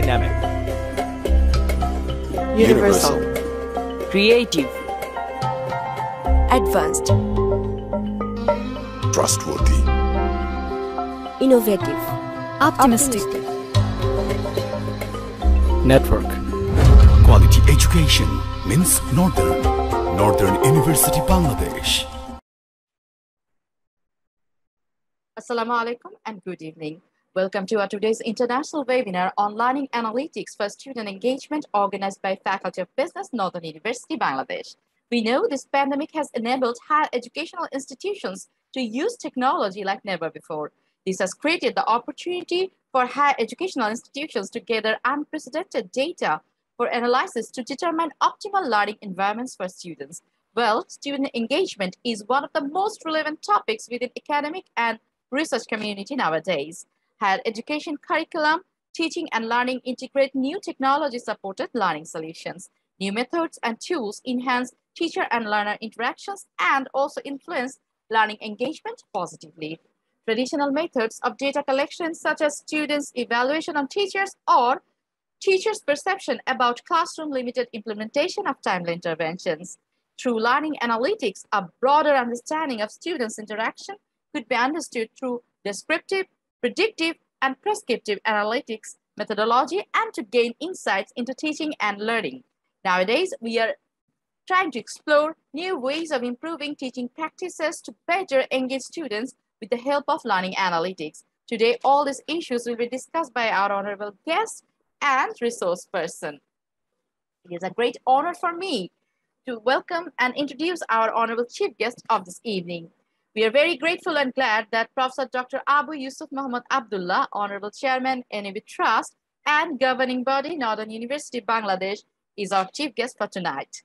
Dynamic. Universal. Creative. Advanced. Trustworthy. Innovative. Optimistic. Network. Quality education means Northern University Bangladesh. Assalamu alaikum and good evening. Welcome to our today's international webinar on learning analytics for student engagement organized by Faculty of Business, Northern University, Bangladesh. We know this pandemic has enabled higher educational institutions to use technology like never before. This has created the opportunity for higher educational institutions to gather unprecedented data for analysis to determine optimal learning environments for students. Well, student engagement is one of the most relevant topics within academic and research community nowadays. Higher education curriculum, teaching and learning integrate new technology-supported learning solutions. New methods and tools enhance teacher and learner interactions and also influence learning engagement positively. Traditional methods of data collection, such as students' evaluation on teachers or teachers' perception about classroom-limited implementation of timely interventions. Through learning analytics, a broader understanding of students' interaction could be understood through descriptive, predictive, and prescriptive analytics methodology and to gain insights into teaching and learning. Nowadays, we are trying to explore new ways of improving teaching practices to better engage students with the help of learning analytics. Today, all these issues will be discussed by our honorable guest and resource person. It is a great honor for me to welcome and introduce our honorable chief guest of this evening. We are very grateful and glad that Professor Dr. Abu Yusuf Muhammad Abdullah, Honorable Chairman, NAB Trust, and Governing Body, Northern University, Bangladesh, is our chief guest for tonight.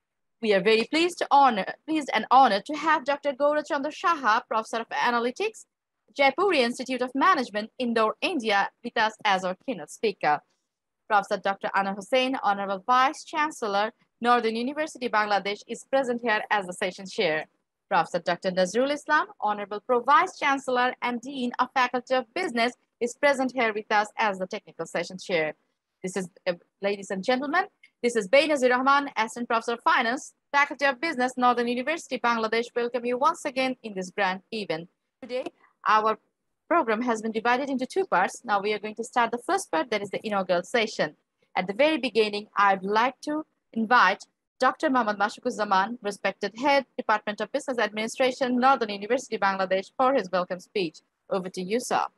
We are very pleased and honored to have Dr. Gaura Chandra Shaha, Professor of Analytics, Jaipuri Institute of Management, Indore, India, with us as our keynote speaker. Professor Dr. Anna Hussain, Honorable Vice Chancellor, Northern University, Bangladesh, is present here as the session chair. Professor Dr. Nazrul Islam, Honorable Pro Vice Chancellor and Dean of Faculty of Business, is present here with us as the technical session chair. This is, ladies and gentlemen, this is Benazir Rahman, Assistant Professor of Finance, Faculty of Business, Northern University, Bangladesh. Welcome you once again in this grand event. Today, our program has been divided into two parts. Now we are going to start the first part, that is the inaugural session. At the very beginning, I'd like to invite Dr. Mohammad Mashukuzaman, respected Head, Department of Business Administration, Northern University, Bangladesh, for his welcome speech. Over to you, sir.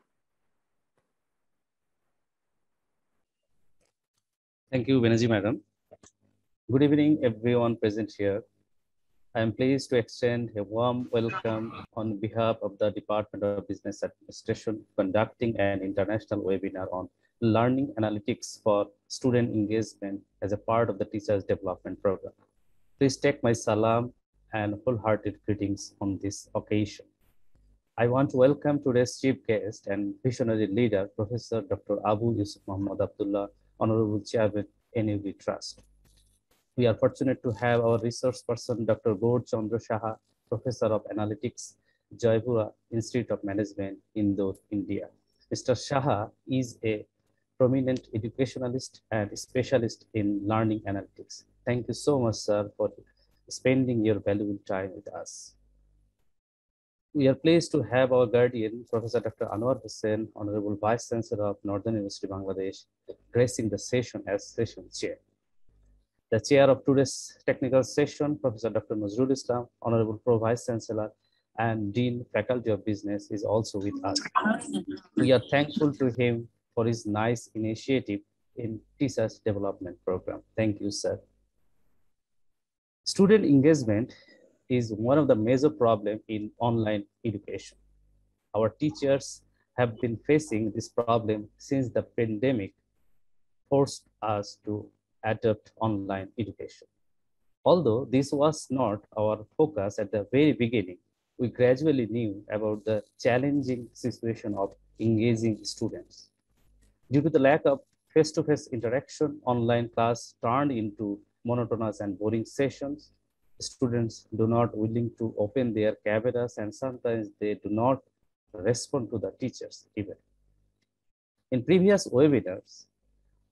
Thank you, Benazir Madam. Good evening, everyone present here. I am pleased to extend a warm welcome on behalf of the Department of Business Administration conducting an international webinar on learning analytics for student engagement as a part of the Teachers Development Program. Please take my salam and wholehearted greetings on this occasion. I want to welcome today's chief guest and visionary leader, Professor Dr. Abu Yusuf Muhammad Abdullah, Honorable Chairman, NUB Trust. We are fortunate to have our resource person, Dr. Gaura Chandra Shaha, Professor of Analytics, Jaipur Institute of Management, Indore, India. Mr. Shaha is a prominent educationalist and specialist in learning analytics. Thank you so much, sir, for spending your valuable time with us. We are pleased to have our guardian, Professor Dr. Anwar Hussain, Honorable Vice Chancellor of Northern University, Bangladesh, gracing the session as session chair. The chair of today's technical session, Professor Dr. Nazrul Islam, Honorable Pro Vice Chancellor and Dean Faculty of Business, is also with us. We are thankful to him for his nice initiative in Teachers Development Program. Thank you, sir. Student engagement is one of the major problems in online education. Our teachers have been facing this problem since the pandemic forced us to adopt online education. Although this was not our focus at the very beginning, we gradually knew about the challenging situation of engaging students. Due to the lack of face-to-face interaction, online class turned into monotonous and boring sessions. Students do not willing to open their cameras and sometimes they do not respond to the teachers even. In previous webinars,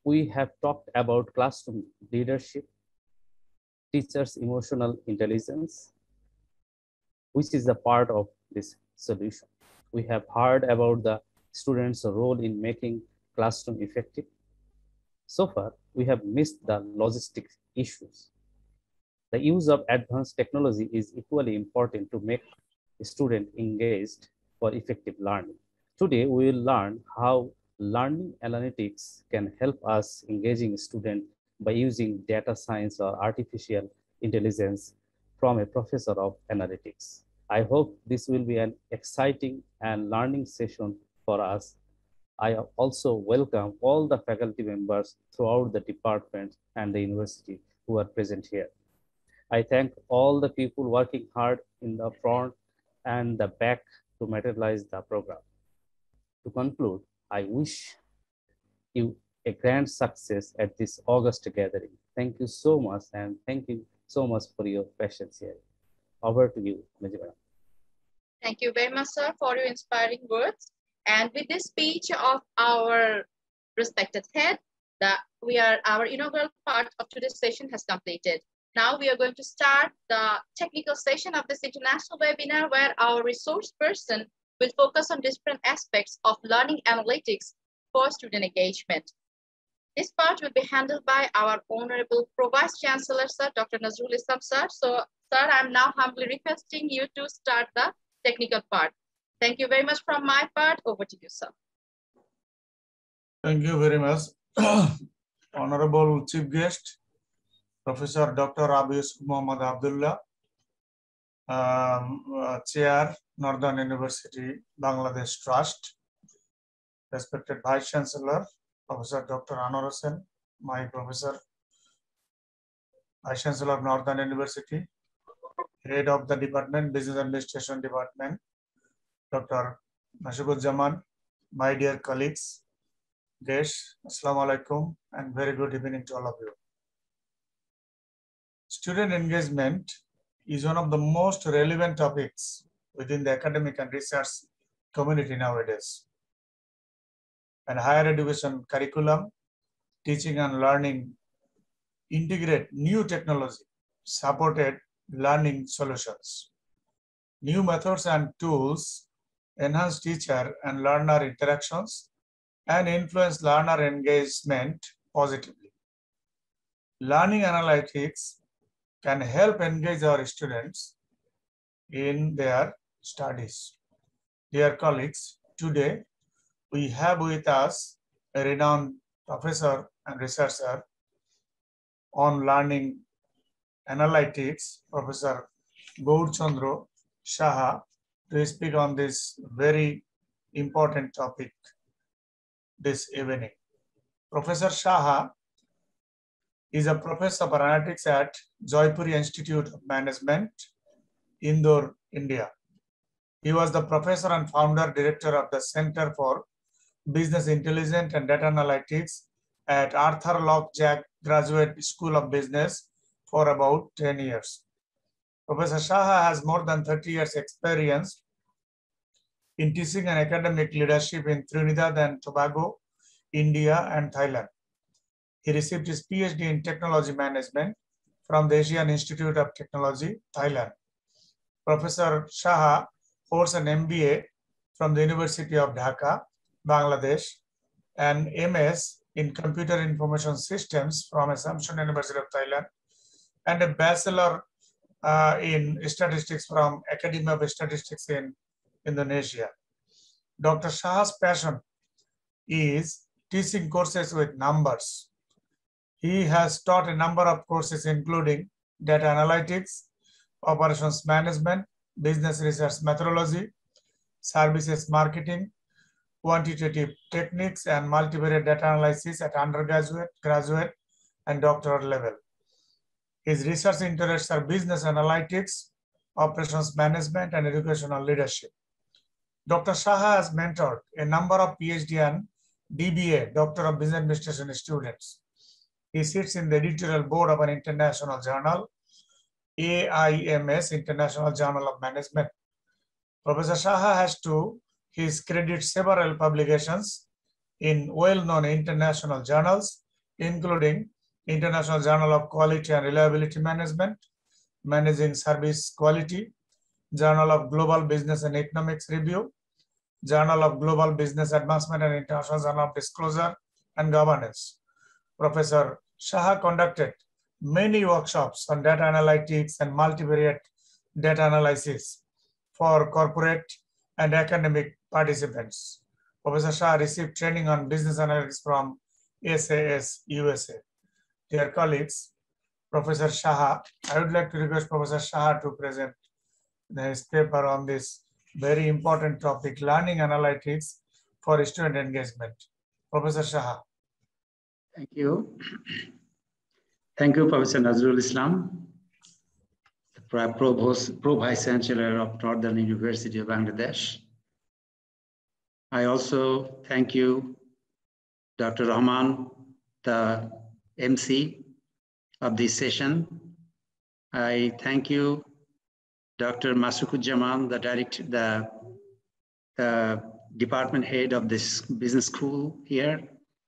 we have talked about classroom leadership, teachers' emotional intelligence, which is a part of this solution. We have heard about the students' role in making classroom effective. So far, we have missed the logistics issues. The use of advanced technology is equally important to make students engaged for effective learning. Today, we will learn how learning analytics can help us engaging students by using data science or artificial intelligence from a professor of analytics. I hope this will be an exciting and learning session for us. I also welcome all the faculty members throughout the department and the university who are present here. I thank all the people working hard in the front and the back to materialize the program. To conclude, I wish you a grand success at this August gathering. Thank you so much, and thank you so much for your patience here. Over to you, Najib. Thank you very much, sir, for your inspiring words. And with this speech of our respected head, our inaugural part of today's session has completed. Now we are going to start the technical session of this international webinar, where our resource person will focus on different aspects of learning analytics for student engagement. This part will be handled by our Honorable Pro-Vice Chancellor, Sir, Dr. Nazrul, sir. So, sir, I'm now humbly requesting you to start the technical part. Thank you very much from my part. Over to you, sir. Thank you very much. Honorable Chief Guest, Professor Dr. Abiyus Muhammad Abdullah, Chair, Northern University, Bangladesh Trust, respected Vice Chancellor, Professor Dr. Anwar Hussain, my professor, Vice Chancellor of Northern University, Head of the Department, Business Administration Department, Dr. Nashiquzzaman, my dear colleagues, guests, Assalamu alaikum, and very good evening to all of you. Student engagement is one of the most relevant topics within the academic and research community nowadays. And higher education curriculum, teaching and learning integrate new technology, supported learning solutions. New methods and tools enhance teacher and learner interactions and influence learner engagement positively. Learning analytics can help engage our students in their studies. Dear colleagues, today we have with us a renowned professor and researcher on learning analytics, Professor Gaurchandra Saha, to speak on this very important topic this evening. Professor Saha is a professor of analytics at Joypuri Institute of Management, Indore, India. He was the professor and founder director of the Center for Business Intelligence and Data Analytics at Arthur Lockjack Graduate School of Business for about 10 years. Professor Saha has more than 30 years experience in teaching and academic leadership in Trinidad and Tobago, India, and Thailand. He received his PhD in technology management from the Asian Institute of Technology, Thailand. Professor Saha holds an MBA from the University of Dhaka, Bangladesh, and MS in Computer Information Systems from Assumption University of Thailand, and a Bachelor in Statistics from Academy of Statistics in Indonesia. Dr. Saha's passion is teaching courses with numbers. He has taught a number of courses including data analytics, operations management, business research methodology, services marketing, quantitative techniques, and multivariate data analysis at undergraduate, graduate, and doctoral level. His research interests are business analytics, operations management, and educational leadership. Dr. Saha has mentored a number of PhD and DBA, Doctor of Business Administration students. He sits in the editorial board of an international journal, AIMS, International Journal of Management. Professor Saha has to his credit several publications in well-known international journals, including International Journal of Quality and Reliability Management, Managing Service Quality, Journal of Global Business and Economics Review, Journal of Global Business Advancement and International Journal of Disclosure and Governance. Professor Shah conducted many workshops on data analytics and multivariate data analysis for corporate and academic participants. Professor Shah received training on business analytics from SAS, USA. Dear colleagues, Professor Shah, I would like to request Professor Shah to present his paper on this very important topic, learning analytics for student engagement. Professor Shah. Thank you. Thank you, Professor Nazrul Islam, Pro Vice Chancellor of Northern University of Bangladesh. I also thank you, Dr. Rahman, the MC of this session. I thank you, Dr. Masukuzzaman, the department head of this business school here.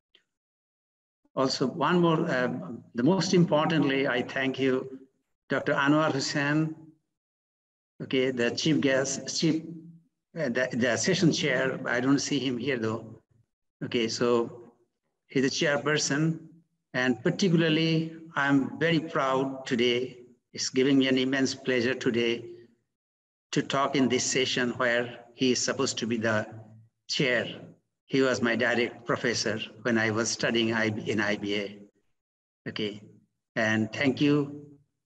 Also, one more, the most importantly, I thank you, Dr. Anwar Hussain, okay, the chief guest, the session chair. I don't see him here though. Okay, so he's the chairperson, and particularly, I'm very proud today. It's giving me an immense pleasure today to talk in this session where he is supposed to be the chair. He was my direct professor when I was studying in IBA. Okay, and thank you,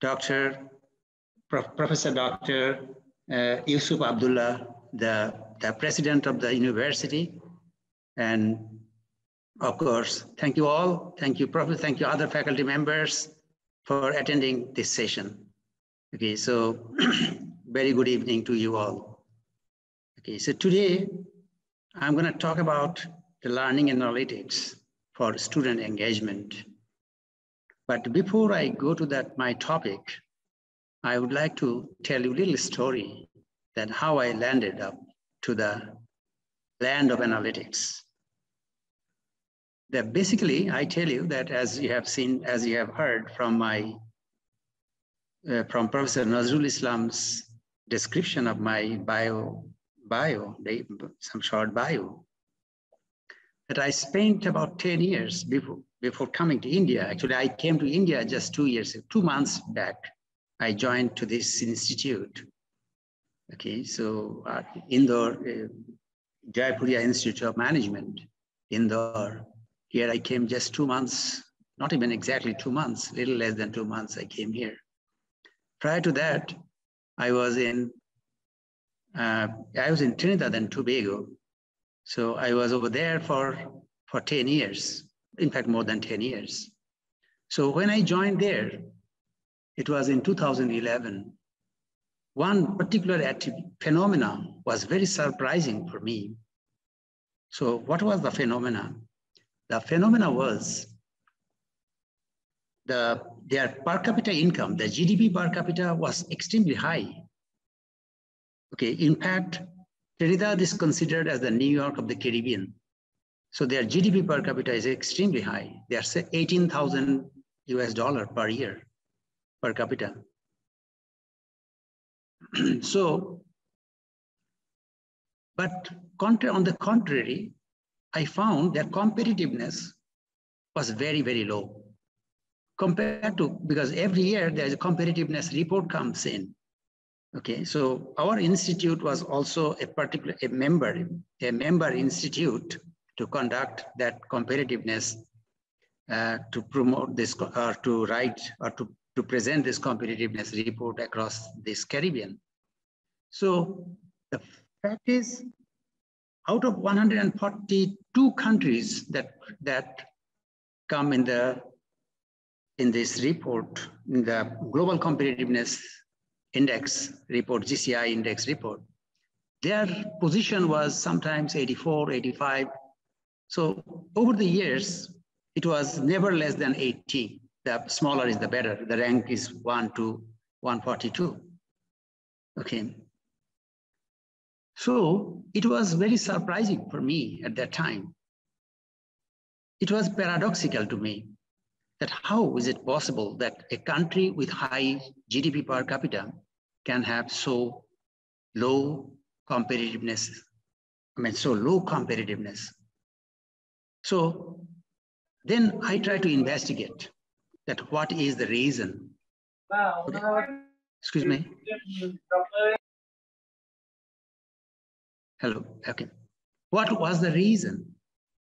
Professor Dr. Yusuf Abdullah, the president of the university. And of course, thank you all. Thank you, Professor. Thank you, other faculty members for attending this session. Okay, so very good evening to you all. Okay, so today I'm going to talk about the learning analytics for student engagement. But before I go to that, my topic, I would like to tell you a little story that how I landed up to the land of analytics. That basically, I tell you that as you have seen, as you have heard from from Professor Nazrul Islam's description of my some short bio, that I spent about 10 years before coming to India. Actually, I came to India just 2 months back. I joined to this institute. Okay, so Indore, Jaipuria Institute of Management, Indore. Here I came just 2 months, not even exactly 2 months, little less than 2 months I came here. Prior to that, I was in Trinidad and Tobago. So I was over there for 10 years, in fact, more than 10 years. So when I joined there, it was in 2011. One particular phenomena was very surprising for me. So what was the phenomena? The phenomena was their per capita income, the GDP per capita was extremely high. Okay, in fact, Trinidad is considered as the New York of the Caribbean. So their GDP per capita is extremely high. They are $18,000 US per year per capita. So, but on the contrary, I found their competitiveness was very, very low compared to, because every year there's a competitiveness report comes in. Okay, so our institute was also a member institute to conduct that competitiveness, to promote this, or to write, or to present this competitiveness report across this Caribbean. So the fact is, out of 142 countries that come in this report, in the Global Competitiveness Index report, GCI index report, their position was sometimes 84, 85. So over the years, it was never less than 80. The smaller is the better. The rank is 1 to 142. Okay. So it was very surprising for me at that time. It was paradoxical to me that how is it possible that a country with high GDP per capita can have so low competitiveness, so low competitiveness. So then I try to investigate that what is the reason. Okay. Excuse me. Hello, okay. What was the reason?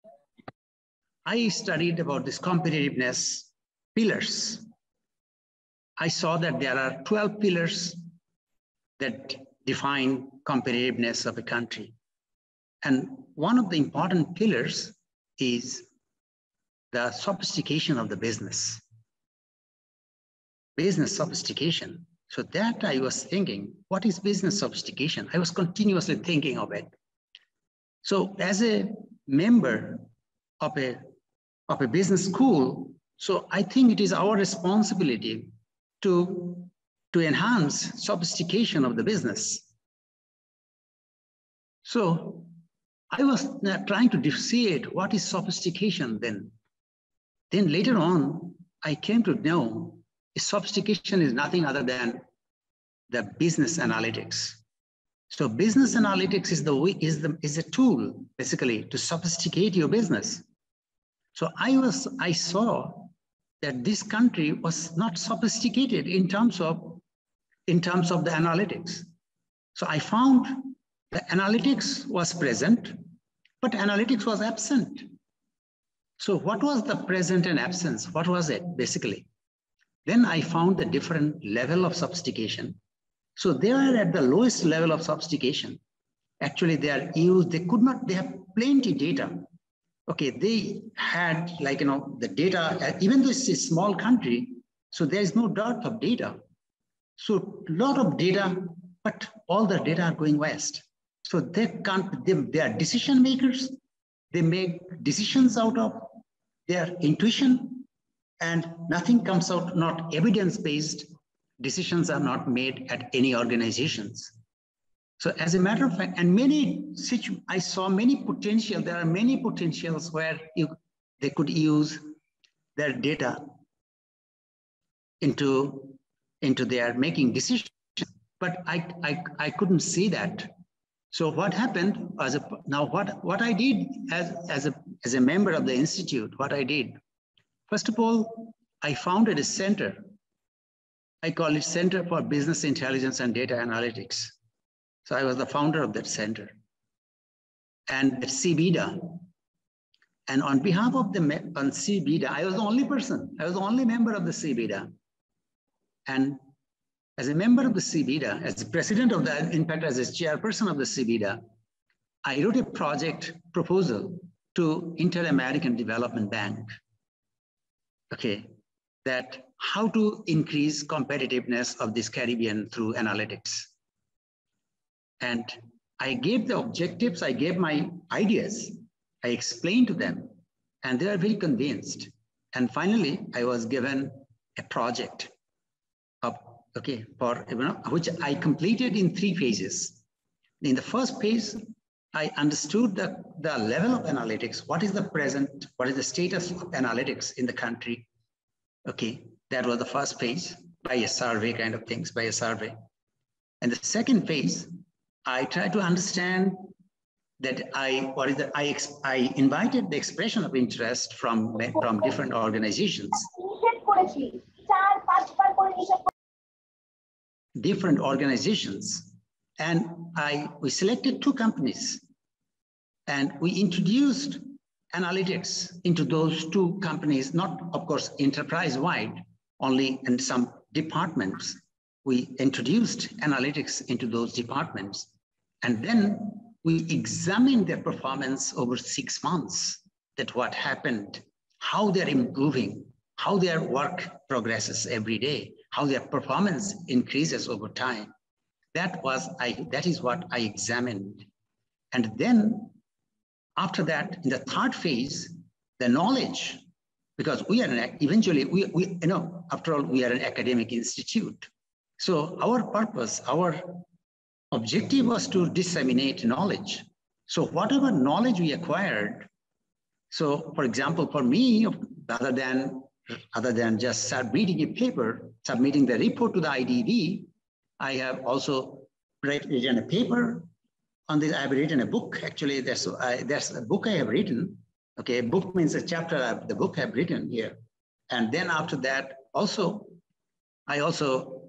I studied about this competitiveness pillars. I saw that there are 12 pillars that define competitiveness of a country. And one of the important pillars is the sophistication of the business. Business sophistication. So that I was thinking, what is business sophistication? I was continuously thinking of it. So as a member of a business school, so I think it is our responsibility to enhance sophistication of the business. So I was trying to differentiate what is sophistication then. Then later on, I came to know sophistication is nothing other than the business analytics. So business analytics is a tool basically to sophisticate your business. So I saw that this country was not sophisticated in terms of the analytics. So I found the analytics was present, but analytics was absent. So what was the present and absence? What was it basically? Then I found the different level of sophistication. So they are at the lowest level of sophistication. Actually, they have plenty data. Okay, they had the data, even though it's a small country, so there is no dearth of data. So a lot of data, but all the data are going west. So they are decision makers. They make decisions out of their intuition, and nothing comes out, not evidence-based decisions are not made at any organizations. So as a matter of fact, and I saw many potential, there are many potentials where they could use their data into their making decisions, but I couldn't see that. So what happened what I did as a member of the institute, what I did, first of all, I founded a center. I call it Center for Business Intelligence and Data Analytics. So I was the founder of that center. And at CBDA, and on behalf of CBDA, I was the only person, I was the only member of the CBDA. And as a member of the CBDA, as the president of in fact, as a chairperson of the CBDA, I wrote a project proposal to Inter-American Development Bank. Okay, that how to increase competitiveness of this Caribbean through analytics. And I gave the objectives, I gave my ideas, I explained to them, and they are very convinced. And finally, I was given a project which I completed in 3 phases. In the first phase, I understood the level of analytics, what is the status of analytics in the country. Okay, that was the first phase, by a survey kind of things, by a survey. And the second phase, I tried to understand that I invited the expression of interest from different organizations. And we selected 2 companies, and we introduced analytics into those 2 companies, not of course enterprise-wide, only in some departments. We introduced analytics into those departments, and then we examined their performance over 6 months, that what happened, how they're improving, how their work progresses every day, how their performance increases over time. That is what I examined. And then after that, in the 3rd phase, the knowledge, because we are after all, we are an academic institute. So our purpose, our objective was to disseminate knowledge. So whatever knowledge we acquired, so for example, for me, rather than other than just submitting a paper, submitting the report to the IDV, I have also written a paper on this. I've written a book. Actually, there's a book I have written. Okay, a book means a chapter of the book I've written here. And then after that, also, I also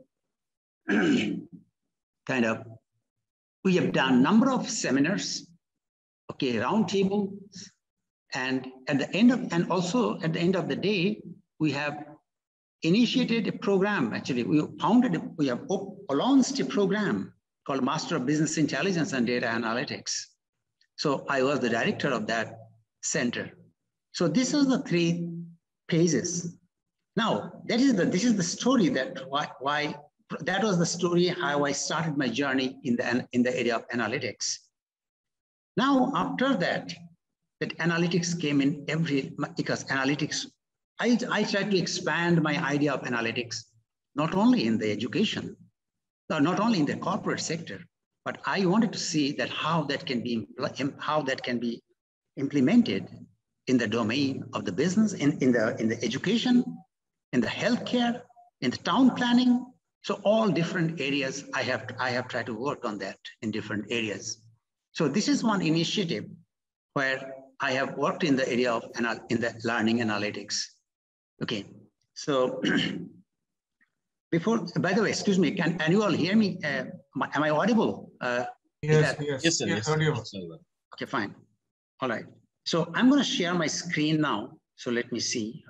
we have done a number of seminars, okay, roundtables, and at the end of, and also at the end of the day, we have initiated a program. Actually, we have launched a program called Master of Business Intelligence and Data Analytics. So I was the director of that center. So this is the 3 phases. Now, this is the story that that was the story how I started my journey in the area of analytics. Now, after that analytics came in because analytics, I tried to expand my idea of analytics, not only in the education, not only in the corporate sector, but I wanted to see that how that can be implemented in the domain of the business, in the education, in the healthcare, in the town planning. So all different areas I have tried to work on that in different areas. So this is one initiative where I have worked in the area of in the learning analytics. Okay, so by the way, excuse me, can you all hear me? Am I audible? Yes. Audible. Okay, fine. All right. So I'm going to share my screen now. So let me see.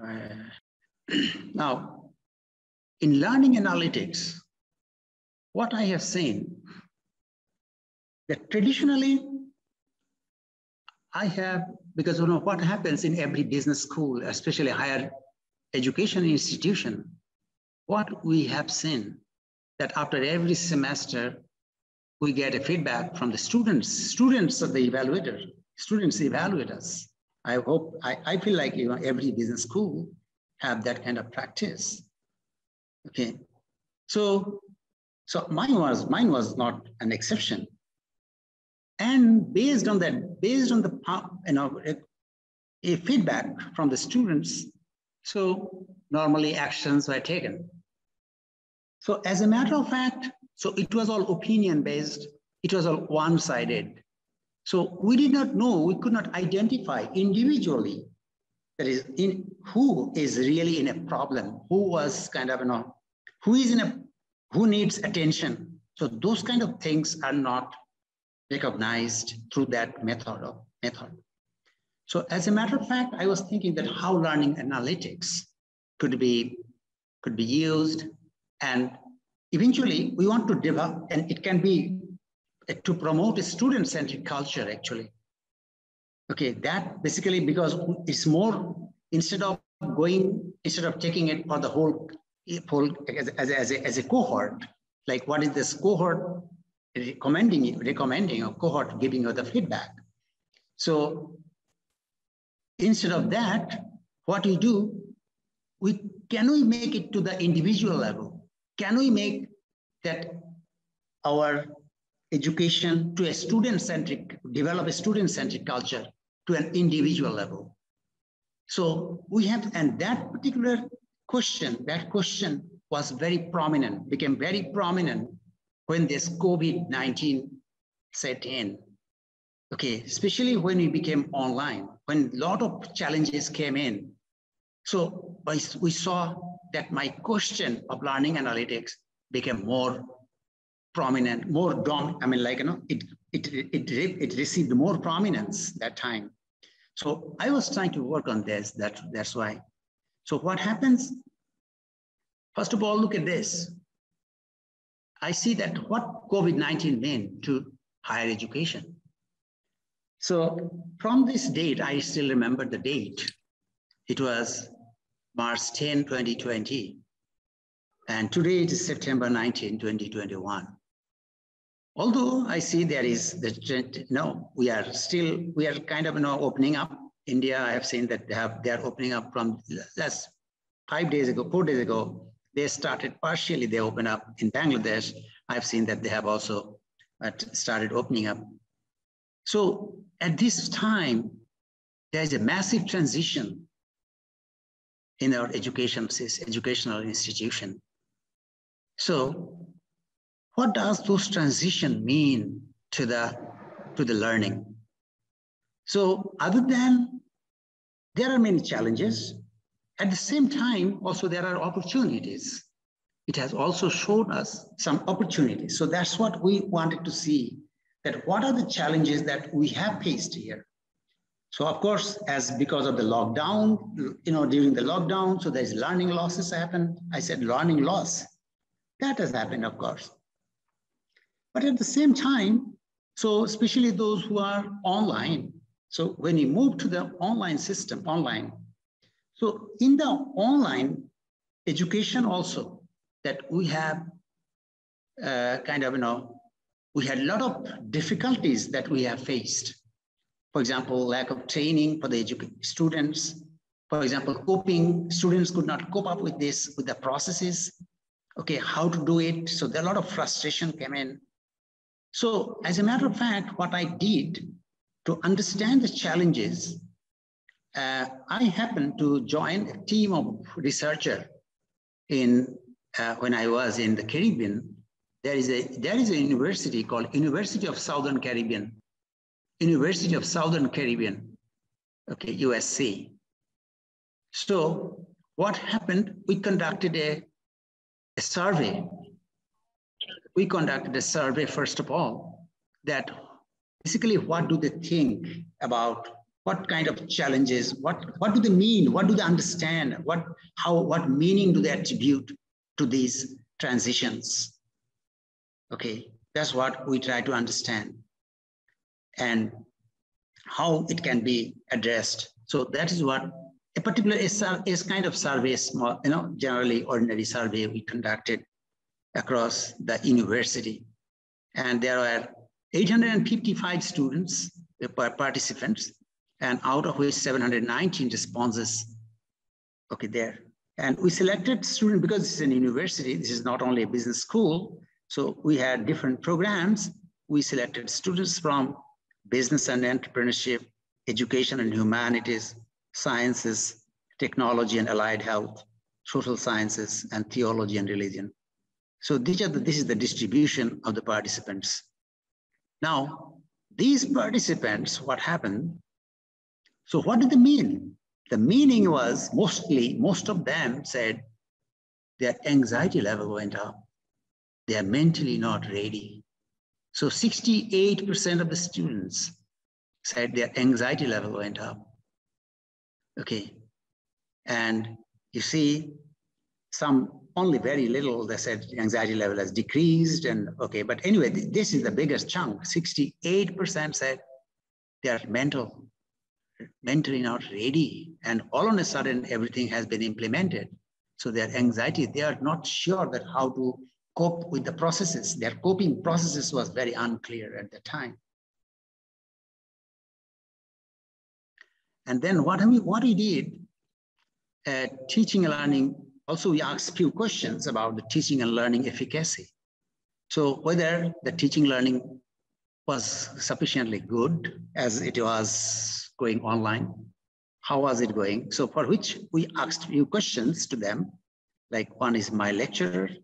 Now, in learning analytics, what I have seen that traditionally I have, because you know what happens in every business school, especially higher education institution, what we have seen that after every semester, we get a feedback from the students. Students are the evaluator. Students evaluate us. I feel like every business school have that kind of practice. Okay, so mine was not an exception. And based on the a feedback from the students, so normally actions were taken. So as a matter of fact, so it was all opinion based. It was all one-sided. So we did not know, we could not identify individually that is who is really in a problem, who was who needs attention. So those kind of things are not recognized through that method. So as a matter of fact, I was thinking that how learning analytics could be used, and eventually we want to develop, and it can be to promote a student-centric culture actually. Okay, that basically because it's more, instead of taking it for the whole as a cohort, like what is this cohort recommending or cohort giving you the feedback. So instead of that, what we do, can we make it to the individual level? Can we make that our education to develop a student-centric culture to an individual level? So we have, and that particular question, was very prominent, became very prominent when this COVID-19 set in. Okay, especially when we became online, when a lot of challenges came in. So we saw that my question of learning analytics became more prominent, more dominant. It received more prominence that time. So I was trying to work on this. That's why. So what happens? First of all, look at this. I see that what COVID-19 meant to higher education. So from this date, I still remember the date. It was March 10, 2020. And today it is September 19, 2021. Although I see there is the trend, we are kind of opening up. India, I have seen that they are opening up from last 4 days ago, they started partially, they opened up in Bangladesh. I've seen that they have also started opening up. So at this time, there's a massive transition in our educational institution. So what does those transition mean to the learning? So other than, there are many challenges, at the same time, also there are opportunities. It has also shown us some opportunities. So that's what we wanted to see, that what are the challenges that we have faced here? So of course, as because of the lockdown, during the lockdown, so there's learning losses happened. I said learning loss, that has happened, of course. But at the same time, so especially those who are online, so when you move to the online system, so in the online education also, that we have we had a lot of difficulties that we have faced. For example, lack of training for the students. For example, coping, students could not cope up with this, with the processes. Okay, how to do it. So there are a lot of frustration came in. So as a matter of fact, what I did to understand the challenges, I happened to join a team of researchers when I was in the Caribbean. There is a university called University of Southern Caribbean, okay, USC. So what happened, we conducted a survey. We conducted a survey, first of all, that basically what do they think about, what kind of challenges, what do they mean, what do they understand, what meaning do they attribute to these transitions? Okay, that's what we try to understand and how it can be addressed. So that is what a particular is kind of survey, small, generally ordinary survey we conducted across the university. And there were 855 students, participants, and out of which 719 responses, okay, there. And we selected students because this is an university, this is not only a business school, so we had different programs. We selected students from business and entrepreneurship, education and humanities, sciences, technology and allied health, social sciences, and theology and religion. So this is the distribution of the participants. Now, these participants, what happened? So what did they mean? The meaning was most of them said their anxiety level went up. They are mentally not ready. So 68% of the students said their anxiety level went up. Okay. And you see some only very little, they said anxiety level has decreased and okay. But anyway, this is the biggest chunk. 68% said they are mentally not ready. And all of a sudden, everything has been implemented. So their anxiety, they are not sure that how to cope with the processes. Their coping processes was very unclear at the time. And then what we did, teaching and learning, also we asked a few questions about the teaching and learning efficacy. So whether the teaching learning was sufficiently good as it was going online, how was it going? So for which we asked a few questions to them, like one is my lecturers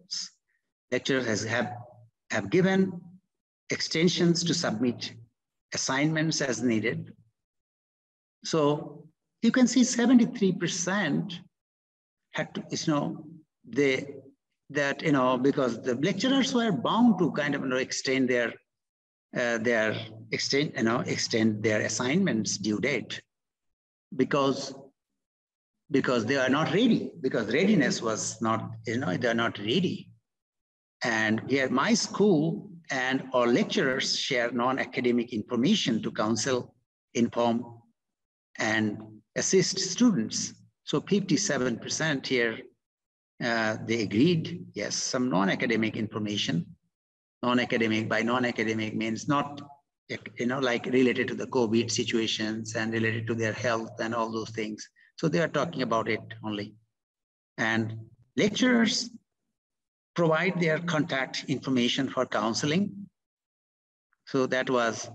have given extensions to submit assignments as needed. So you can see 73% had to, because the lecturers were bound to kind of extend their assignments due date because they are not ready, because readiness was not, they're not ready. And here my school and our lecturers share non-academic information to counsel, inform, and assist students. So 57% here, they agreed, yes, some non-academic information. Non-academic, by non-academic means not, like related to the COVID situations and related to their health and all those things. So they are talking about it only. And lecturers provide their contact information for counseling. So that was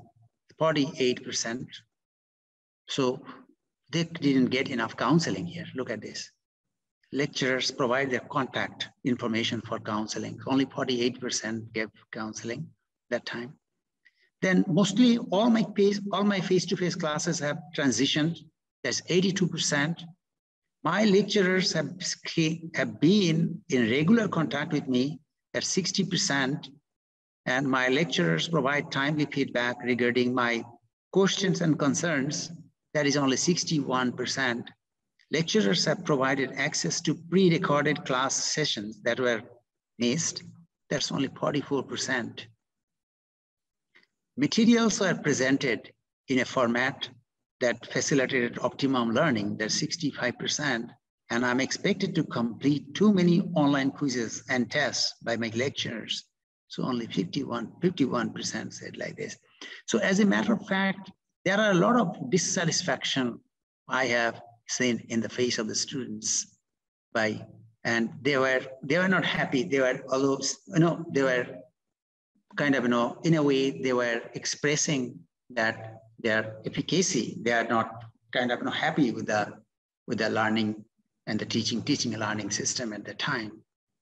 48%. So they didn't get enough counseling here. Look at this. lecturers provide their contact information for counseling. Only 48% gave counseling that time. Then mostly all my face-to-face classes have transitioned. That's 82%. My lecturers have been in regular contact with me at 60%. And my lecturers provide timely feedback regarding my questions and concerns. That is only 61%. Lecturers have provided access to pre-recorded class sessions that were missed. That's only 44%. Materials are presented in a format that facilitated optimum learning, that's 65%. And I'm expected to complete too many online quizzes and tests by my lecturers. So only 51% said like this. So as a matter of fact, there are a lot of dissatisfaction I have seen in the face of the students and they were not happy. They were, although, they were kind of, in a way, they were expressing that their efficacy, they are not kind of happy with the learning and the teaching and learning system at the time.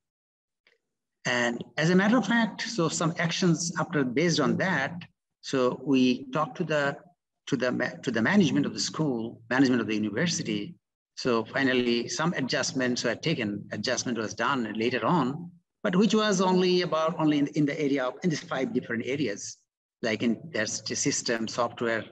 And as a matter of fact, so some actions based on that, so we talked to the management of the school, management of the university. So finally, some adjustments were taken. Adjustment was done later on, but which was only in the area of, in these 5 different areas, like in there's the system, software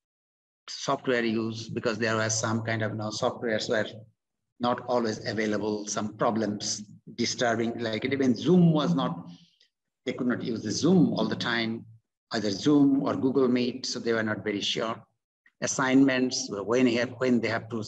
use, because there was some kind of softwares were not always available, some problems disturbing, like even Zoom was not, they could not use the Zoom all the time, either Zoom or Google Meet, so they were not very sure. Assignments, when they have to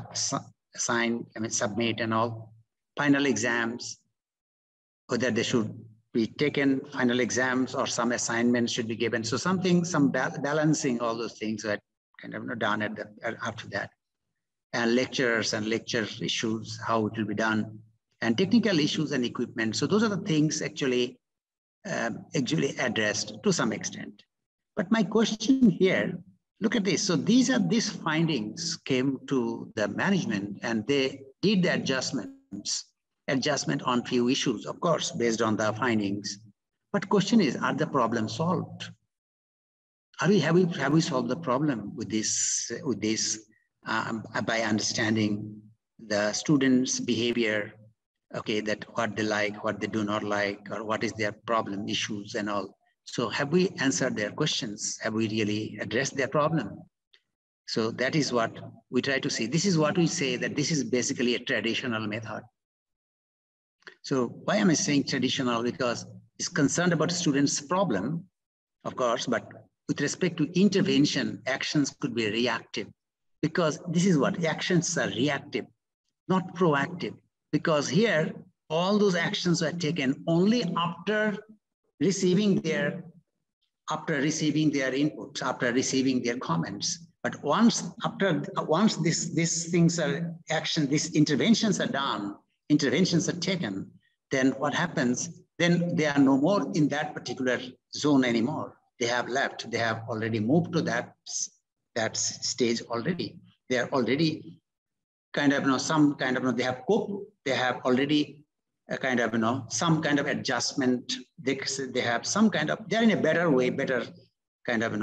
submit and all. Final exams, whether they should be taken, final exams, or some assignments should be given. So some balancing all those things were kind of done after that. And lectures and lecture issues, how it will be done, and technical issues and equipment. So those are the things actually addressed to some extent. But my question here, look at this. So these findings came to the management and they did the adjustment on few issues, of course, based on the findings. But question is, are the problems solved? Have we solved the problem with this by understanding the students' behavior, okay, that what they like, what they do not like, or what is their problem, issues and all. So have we answered their questions? Have we really addressed their problem? So that is what we try to see. This is what we say, that this is basically a traditional method. So why am I saying traditional? Because it's concerned about students' problem, of course, but with respect to intervention, actions could be reactive. Because this is what actions are reactive, not proactive. Because here, all those actions were taken only after receiving their inputs, after receiving their comments. But once these things are action, these interventions are done, interventions are taken, then what happens? Then they are no more in that particular zone anymore. They have left. They have already moved to that stage already. They are already kind of, some kind of, they have coped. They have already a kind of, some kind of adjustment. They have some kind of, they're in a better way, better kind of,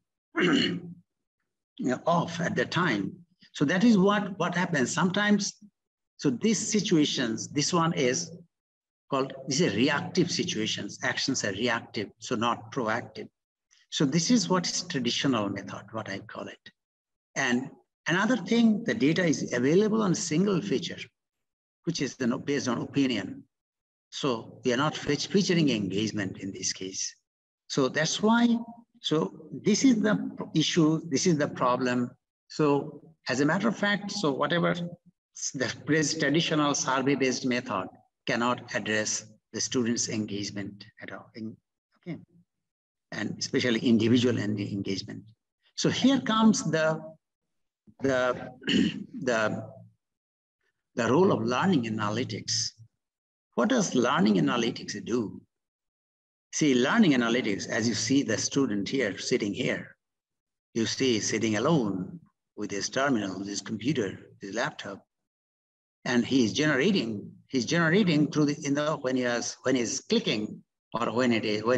off at the time. So that is what happens sometimes. So these situations, this one is called, these are reactive situations. Actions are reactive, so not proactive. So this is what is traditional method, what I call it. And another thing, the data is available on a single feature, which is based on opinion. So we are not featuring engagement in this case. So that's why, so this is the issue, this is the problem. So as a matter of fact, so whatever the traditional survey-based method cannot address the students' engagement at all, okay? And especially individual engagement. So here comes the role of learning analytics. What does learning analytics do? See, learning analytics, as you see the student here, sitting here, you see sitting alone with his terminal, with his computer, his laptop. and he's generating through the, when he's clicking, or when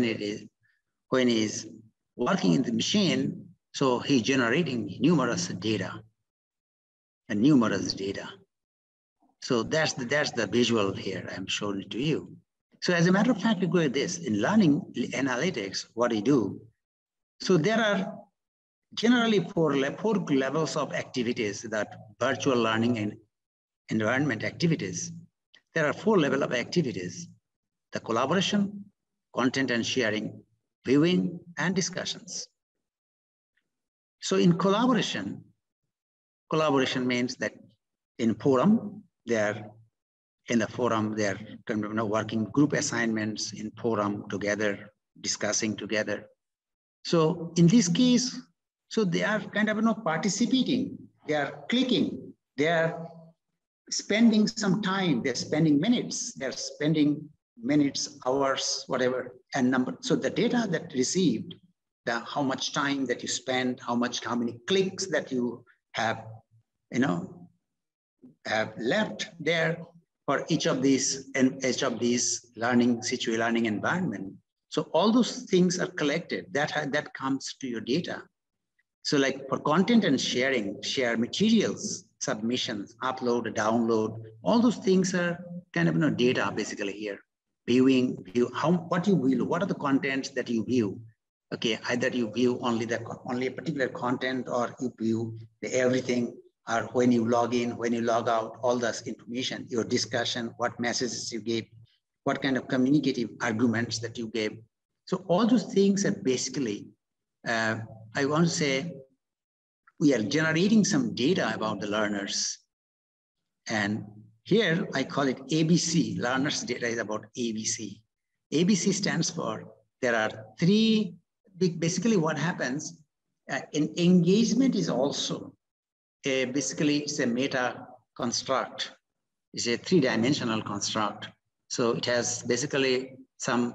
he's working in the machine. So he's generating numerous data. So that's the visual here I'm showing it to you. So as a matter of fact, we go at this in learning analytics, what do you do? So there are generally four levels of activities, that virtual learning and environment activities. There are 4 levels of activities: the collaboration, content and sharing, viewing, and discussions. So in collaboration means that in forum, they're working group assignments in forum together, discussing together. So in this case, so they are kind of participating, they are clicking, they are spending some time, they're spending minutes, hours, whatever, and number. So the data that received, how much time that you spend, how many clicks that you have left there for each of these learning environment. So all those things are collected. That comes to your data. So like for content and sharing, share materials, submissions, upload, download, all those things are kind of data basically here. Viewing, what you view, what are the contents that you view? Okay, either you view only a particular content, or you view everything, or when you log in, when you log out, all this information, your discussion, what messages you gave, what kind of communicative arguments that you gave. So all those things are basically, I want to say, we are generating some data about the learners. And here I call it ABC. Learners data is about ABC. ABC stands for, there are 3, basically what happens in engagement is also, basically it's a meta construct. It's a 3-dimensional construct. So it has basically some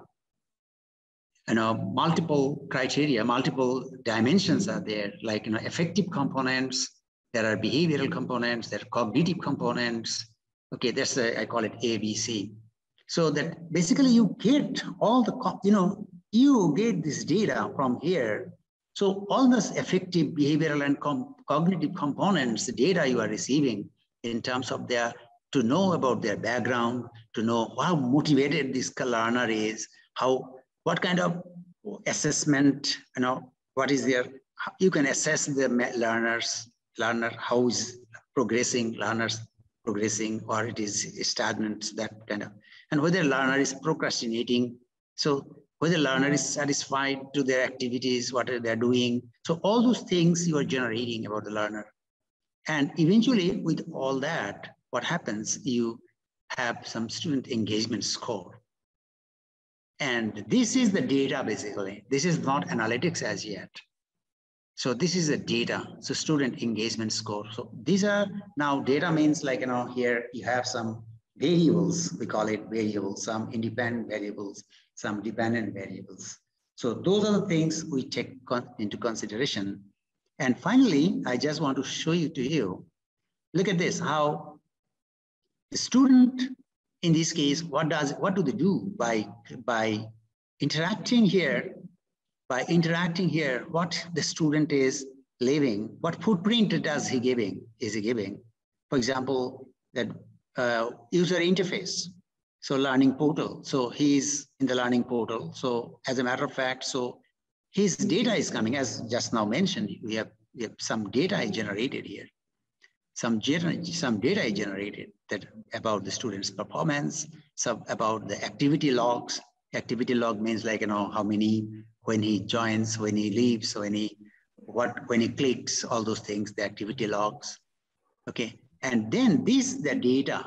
multiple criteria, multiple dimensions are there, like affective components, there are behavioral components, there are cognitive components. Okay, that's I call it ABC. So that basically you get all the, you get this data from here. So all this affective, behavioral, and cognitive components, the data you are receiving in terms of to know about their background, to know how motivated this learner is, what kind of assessment, what is you can assess the learner, how is learners progressing, or it is stagnant, that kind of, and whether learner is procrastinating. So whether learner is satisfied to their activities, what they're doing. So all those things you are generating about the learner. And eventually with all that, what happens, you have some student engagement score. And this is the data basically. This is not analytics as yet. So this is the data, so student engagement score. So these are now data means like, here you have some variables, we call it variables, some independent variables, some dependent variables. So those are the things we take into consideration. And finally, I just want to show to you, look at this, how the student, in this case, what do they do by interacting here? By interacting here, what the student is living, what footprint is he giving? For example, that user interface, so learning portal. So he's in the learning portal. So as a matter of fact, so his data is coming, as just now mentioned, we have some data is generated here. Some data is generated about the student's performance, some about the activity logs. Activity log means like, how many, when he joins, when he leaves, when he clicks, all those things, the activity logs. Okay, and then these data,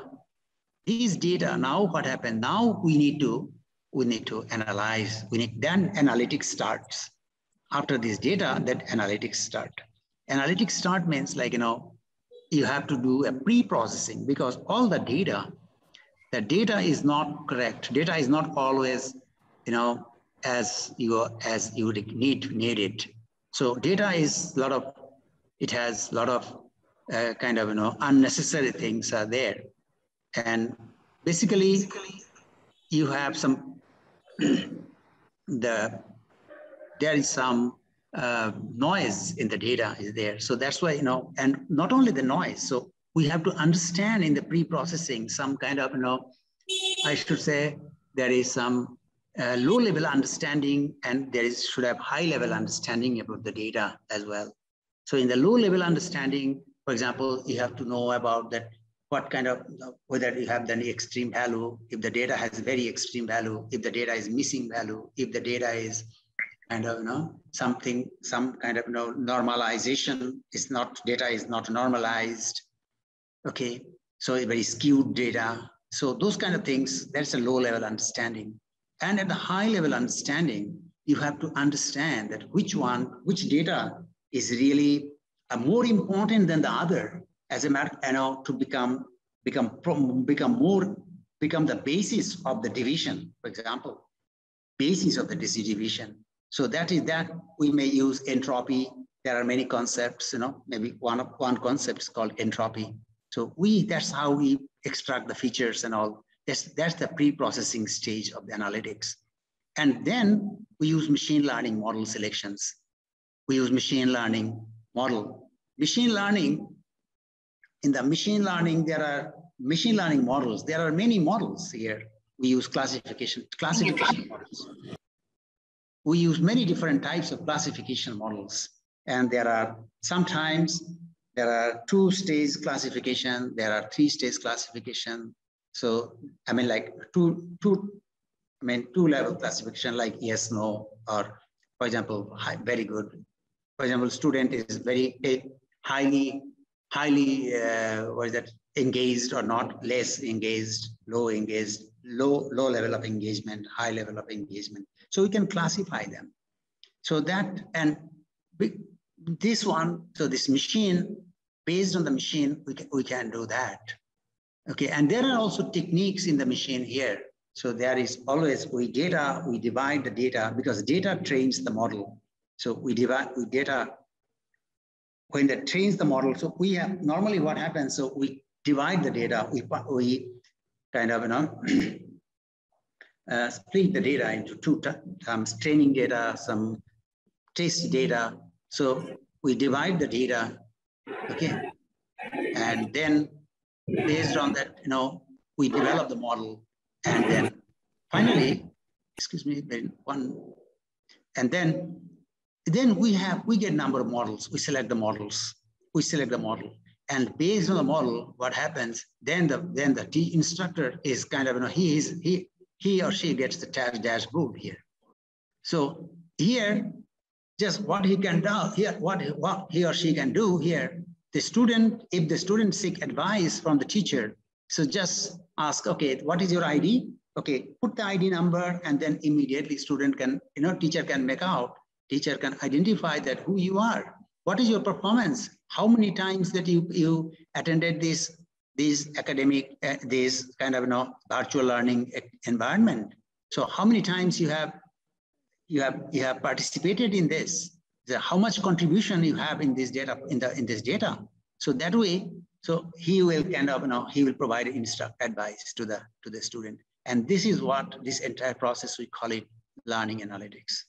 now what happened? Now we need to analyze, then analytics starts. After this data, that analytics start. Analytics start means like, you have to do a pre-processing, because all the data is not correct. Data is not always, as you would need it. So data is it has a lot of kind of, unnecessary things are there. And basically, you have some, there is some noise in the data is there. So that's why, and not only the noise. So we have to understand in the pre-processing some kind of, I should say there is some low-level understanding, and there is should have high-level understanding about the data as well. So in the low-level understanding, for example, you have to know about that what kind of, whether you have the extreme value, if the data has very extreme value, if the data is missing value, if the data is kind of, some kind of, normalization is not, data is not normalized. Okay, so a very skewed data. So those kind of things, that's a low-level understanding. And at the high-level understanding, you have to understand that which data is really more important than the other, as a matter, to become the basis of the division, for example, basis of the division. So that is that we may use entropy. There are many concepts, maybe one concept is called entropy. So that's how we extract the features and all. That's the pre-processing stage of the analytics. And then we use machine learning model selections. We use machine learning model. Machine learning, in the machine learning, there are machine learning models. There are many models here. We use classification models. We use many different types of classification models. And sometimes there are 2-stage classification, there are 3-stage classification. So, I mean, like two-level classification, like yes, no, or for example, very good. For example, student is very highly engaged or not, less engaged, low level of engagement, high level of engagement. So we can classify them. So that, and this one, so this machine, based on the machine, we can do that. Okay, and there are also techniques in the machine here. So there is always, we divide the data, because data trains the model. So we divide data, when that trains the model. So we have, normally what happens, so we divide the data, we kind of, split the data into two terms, training data, some test data. So we divide the data, okay? And then based on that, we develop the model, and then finally, and then we get number of models. We select the models. And based on the model, what happens? Then the instructor is kind of, he or she gets the task dashboard here. So here, just what he can do here, what he or she can do here. The student, if the student seek advice from the teacher, so just ask, okay, what is your ID? Okay, put the ID number, and then immediately student can, teacher can identify that who you are. What is your performance? How many times that you attended this academic, this kind of, virtual learning environment? So how many times you have participated in this? How much contribution you have in this data, in this data? So that way, so he will kind of, he will provide advice to the student. And this is what this entire process, we call it learning analytics.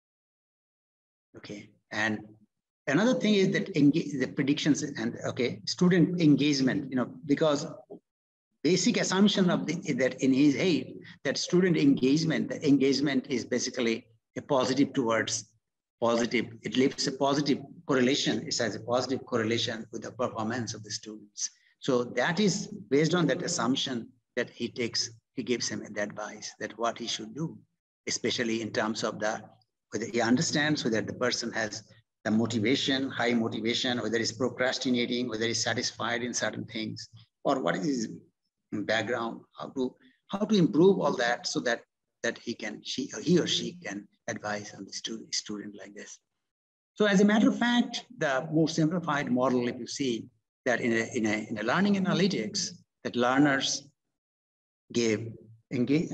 Okay, and another thing is that the predictions and student engagement, because basic assumption of that in his head, that student engagement, the engagement is basically a positive towards positive. It leaves a positive correlation. It has a positive correlation with the performance of the students. So that is based on that assumption that he gives him the advice that what he should do, especially in terms of whether he understands whether the person has the motivation, high motivation, whether he's procrastinating, whether he's satisfied in certain things, or what is his background, how to improve all that, so that he or she can advise on the student like this. So as a matter of fact, the more simplified model, if you see that in a learning analytics, that learners engage.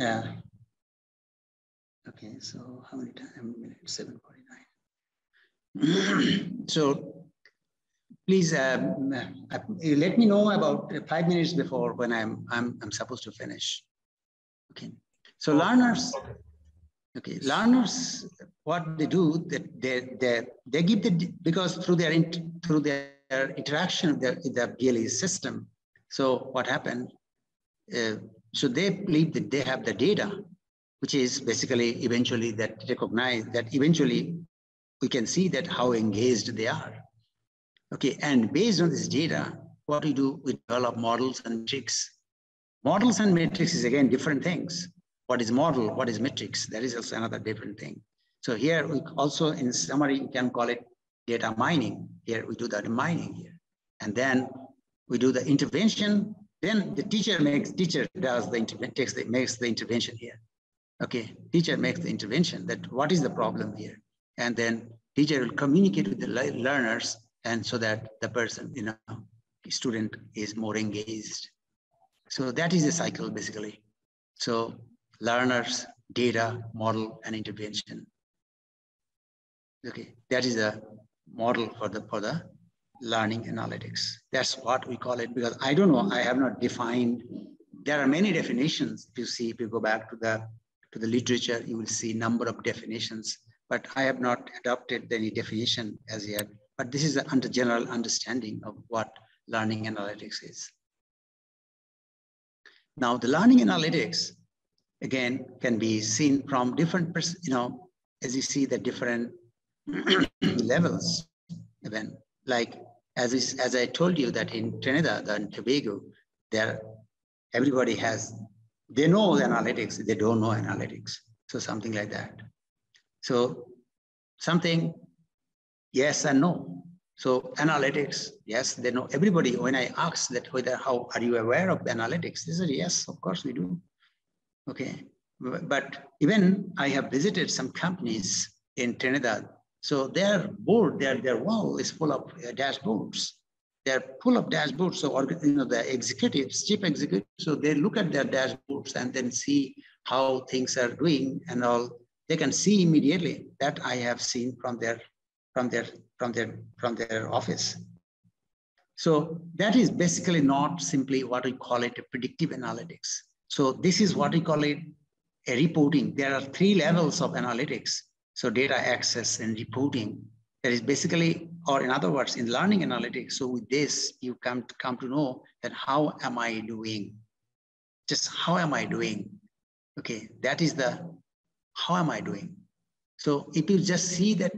Okay, so how many times? 7:49. So please let me know about 5 minutes before when I'm supposed to finish. Okay. So learners, okay, learners, what they do, that they give the, because through their interaction with the BLE system. So what happened? So they believe that they have the data, which is basically eventually that recognize that eventually we can see that how engaged they are. Okay, and based on this data, what we do, we develop models and metrics. Models and metrics is again different things. What is model? What is metrics? That is also another different thing. So here we also, in summary, you can call it data mining. Here we do that mining here, and then we do the intervention. Then the teacher makes the intervention here. Okay, teacher makes the intervention that what is the problem here, and then teacher will communicate with the learners, and so that the person, student is more engaged. So that is the cycle basically. So learners, data, model, and intervention. Okay, that is a model for the learning analytics. That's what we call it, because I don't know, I have not defined. There are many definitions. If you see, if you go back to the literature, you will see number of definitions, but I have not adopted any definition as yet. But this is a general understanding of what learning analytics is. Now, the learning analytics, again, can be seen from different, as you see the different levels, even like as I told you that in Trinidad and Tobago, everybody they know the analytics, they don't know analytics. So something like that. So something, yes and no. So analytics, yes, they know. Everybody, when I ask that how are you aware of the analytics, they said, yes, of course we do. Okay, but even I have visited some companies in Trinidad. So their board, their wall is full of dashboards. They're full of dashboards. So the executives, chief executives, so they look at their dashboards and then see how things are doing and all. They can see immediately that I have seen from their office. So that is basically not simply what we call it a predictive analytics. So this is what we call it a reporting. There are 3 levels of analytics. So data access and reporting. That is basically, or in other words, in learning analytics. So with this, you come to know that how am I doing? Just how am I doing? Okay, that is the how am I doing? So if you just see that,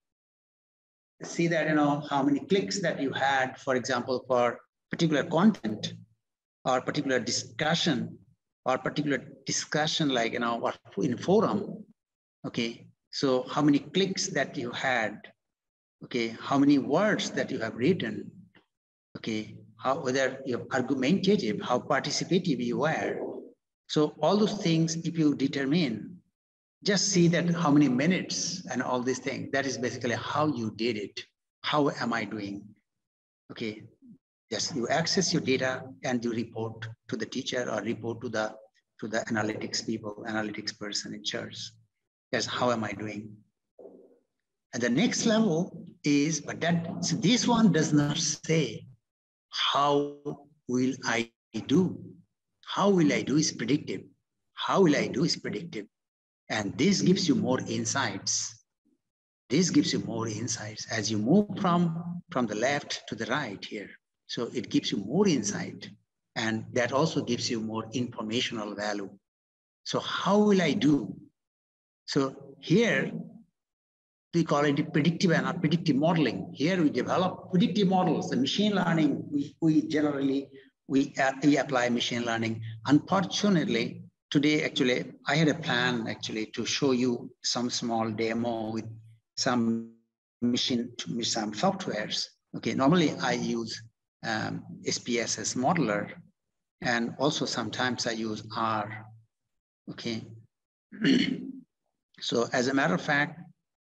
how many clicks that you had, for example, for particular content or particular discussion like, what in forum, okay? So how many clicks that you had, okay? How many words that you have written, okay? Whether you're argumentative, how participative you were. So all those things, if you determine, just see that how many minutes and all these things, that is basically how you did it. How am I doing? Okay, yes, you access your data and you report to the teacher or report to the analytics people, analytics person in charge. Yes, how am I doing? And the next level is, so this one does not say, how will I do? How will I do is predictive. How will I do is predictive. And this gives you more insights. This gives you more insights as you move from the left to the right here. So it gives you more insight, and that also gives you more informational value. So how will I do? So here we call it predictive and predictive modeling. Here we develop predictive models. The machine learning, we generally apply machine learning. Unfortunately, today, actually, I had a plan actually to show you some small demo with some some softwares. Okay, normally I use SPSS modeler, and also sometimes I use R. Okay, so as a matter of fact,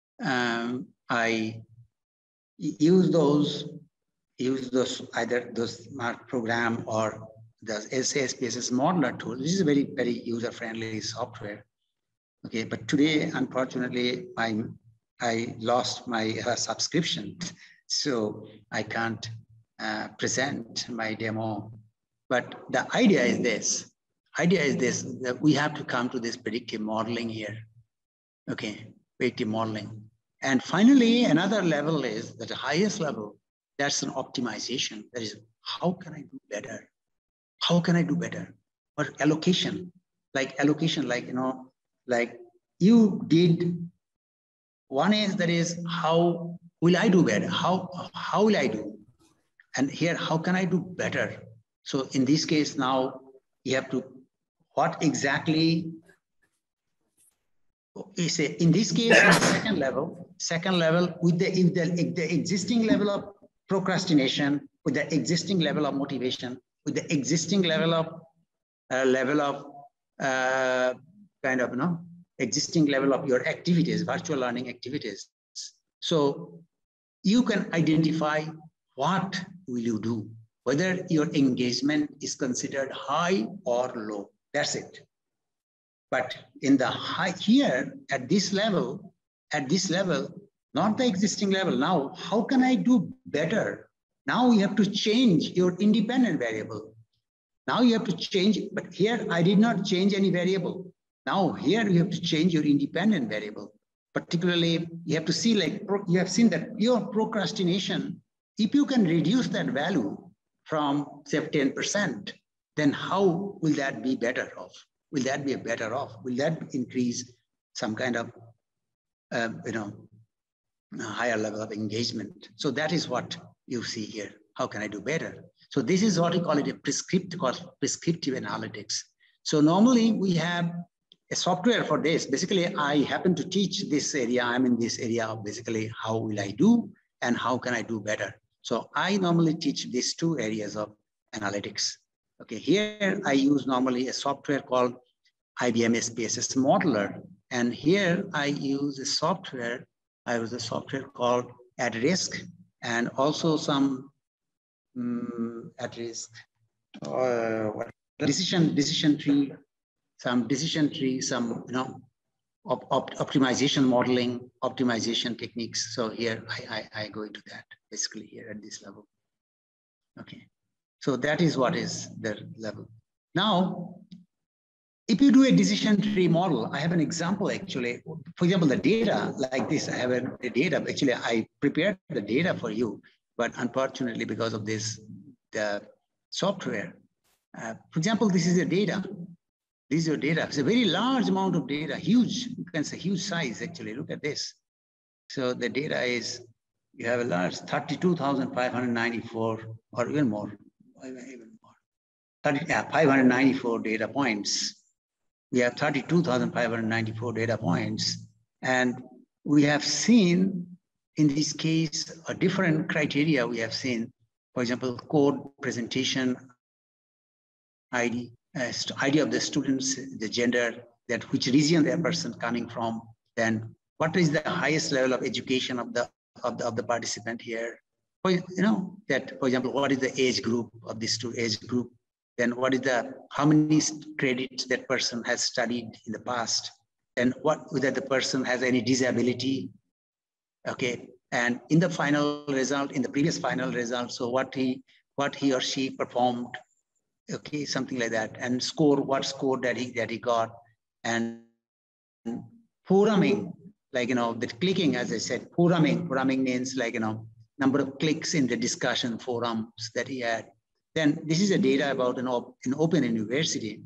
I use those either those program or the SPSS modeler tool. This is a very, very user-friendly software. Okay, but today, unfortunately, I lost my subscription. So I can't present my demo. But the idea is this. That we have to come to this predictive modeling here. Okay, predictive modeling. And finally, another level is that the highest level, that's an optimization. That is, how can I do better? How can I do better? Or allocation, like, like you did. One is that is, how will I do better? How will I do? And here, how can I do better? So in this case, now you have to, what exactly is it? In this case, in the second level, with the existing level of procrastination, with the existing level of motivation, with the existing level of existing level of your activities, virtual learning activities. So you can identify what will you do, whether your engagement is considered high or low. That's it. But in the high here, at this level, not the existing level. Now, how can I do better? Now you have to change your independent variable. Now you have to change, but here I did not change any variable. Now here you have to change your independent variable. Particularly, you have to see, like, you have seen that your procrastination, if you can reduce that value from, say, 10%, then how will that be better off? Will that be better off? Will that increase some kind of, higher level of engagement? So that is what you see here. How can I do better? So this is what we call it a prescriptive analytics. So normally we have a software for this. Basically, I happen to teach this area. I'm in this area of basically how will I do and how can I do better. So I normally teach these two areas of analytics. Okay, here I use normally a software called IBM SPSS Modeler. And here I use a software, called At Risk, and also some at risk, decision tree, some optimization modeling, optimization techniques. So here I go into that basically here at this level. Okay, so that is what is the level. Now, if you do a decision tree model, I have an example actually. For example, the data like this, I have a data. Actually, I prepared the data for you, but unfortunately, because of this, the software, for example, this is the data. This is your data. It's a very large amount of data, huge, you can say huge size actually. Look at this. So the data is, you have a large 32,594 or even more, 594 data points. We have 32,594 data points. And we have seen, in this case, a different criteria we have seen. For example, code, presentation, ID, ID of the students, the gender, that which region that person coming from, then what is the highest level of education of the participant here. For, that, for example, what is the age group of this age group? Then what is how many credits that person has studied in the past, and whether the person has any disability. Okay, and in the final result, in the previous final result, so what he or she performed, okay, something like that, and score, what score that he got, and foruming, like, the clicking, as I said, foruming means like, number of clicks in the discussion forums that he had. Then this is a data about an open university.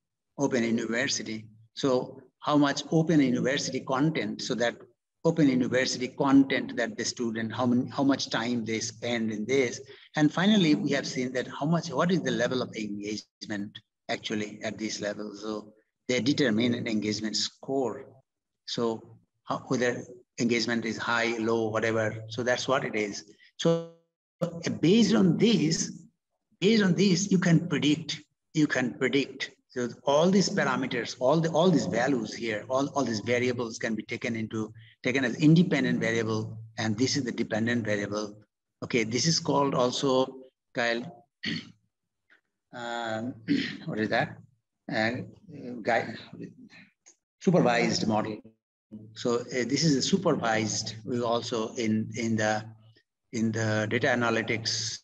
So how much open university content, so that open university content that the student, how much time they spend in this. And finally, we have seen that what is the level of engagement actually at this level. So they determine an engagement score. So whether engagement is high, low, whatever. So that's what it is. So based on this, you can predict. So all these parameters, all these values here, all these variables can be taken as independent variable, and this is the dependent variable. Okay, this is called also, Kyle, what is that? Supervised model. So this is a supervised. We also in in the data analytics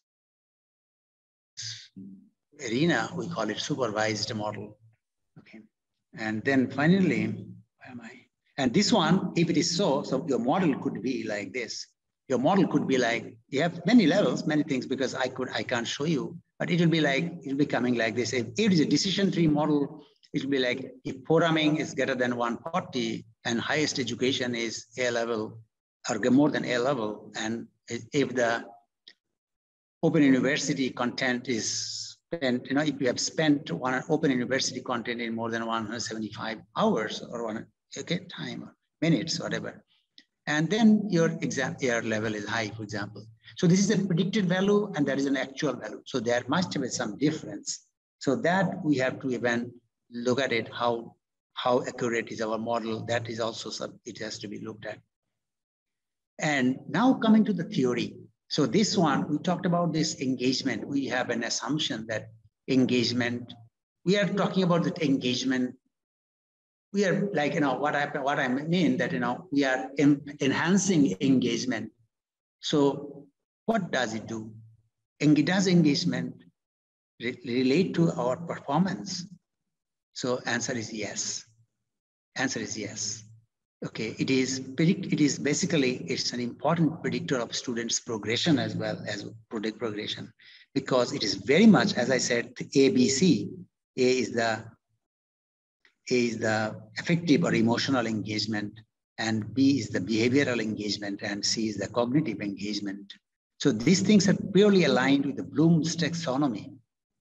arena, we call it supervised model. Okay. And then finally, where am I? And this one, if it is so your model could be like this. Your model could be like, you have many levels, many things, because I can't show you, but it will be like, it will be coming like this. If it is a decision tree model, it will be like, if programming is greater than 140 and highest education is A level or more than A level, and if the open university content is spent, if you have spent one open university content in more than 175 hours or time or minutes, whatever, and then your exam year level is high, for example. So this is a predicted value and that is an actual value. So there must be some difference. So that we have to even look at it, how accurate is our model. That is also it has to be looked at. And now coming to the theory. So this one, we talked about this engagement. We have an assumption that engagement, we are talking about that engagement. We are like, what I mean that, we are enhancing engagement. So what does it do? Does engagement relate to our performance? So answer is yes. Answer is yes. Okay, it is basically, it's an important predictor of students' progression as well as product progression, because it is very much, as I said, the ABC. A is the affective or emotional engagement, and B is the behavioral engagement, and C is the cognitive engagement. So these things are purely aligned with the Bloom's taxonomy,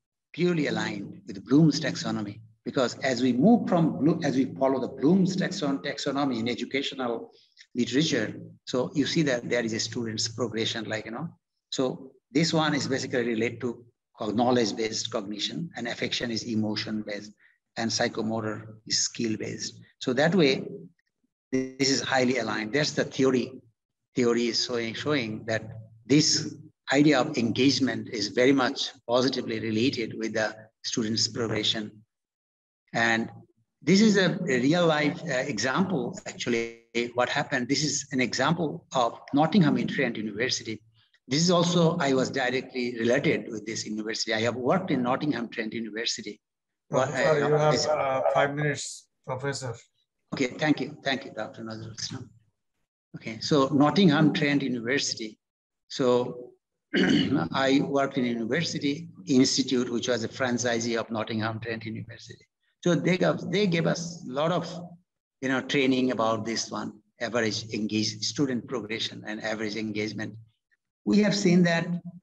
because as we move as we follow the Bloom's taxonomy in educational literature, so you see that there is a student's progression, so this one is basically related to knowledge-based cognition, and affection is emotion-based, and psychomotor is skill-based. So that way, this is highly aligned. That's the theory. Theory is showing that this idea of engagement is very much positively related with the student's progression. And this is a real life example, actually, what happened. This is an example of Nottingham Trent University. This is also, I was directly related with this university. I have worked in Nottingham Trent University. Professor, you have 5 minutes, Professor. Okay, thank you, Dr. Nazrul. Okay, so Nottingham Trent University. So I worked in a university institute, which was a franchisee of Nottingham Trent University. So they gave us a lot of training about this one, average student progression and average engagement. We have seen that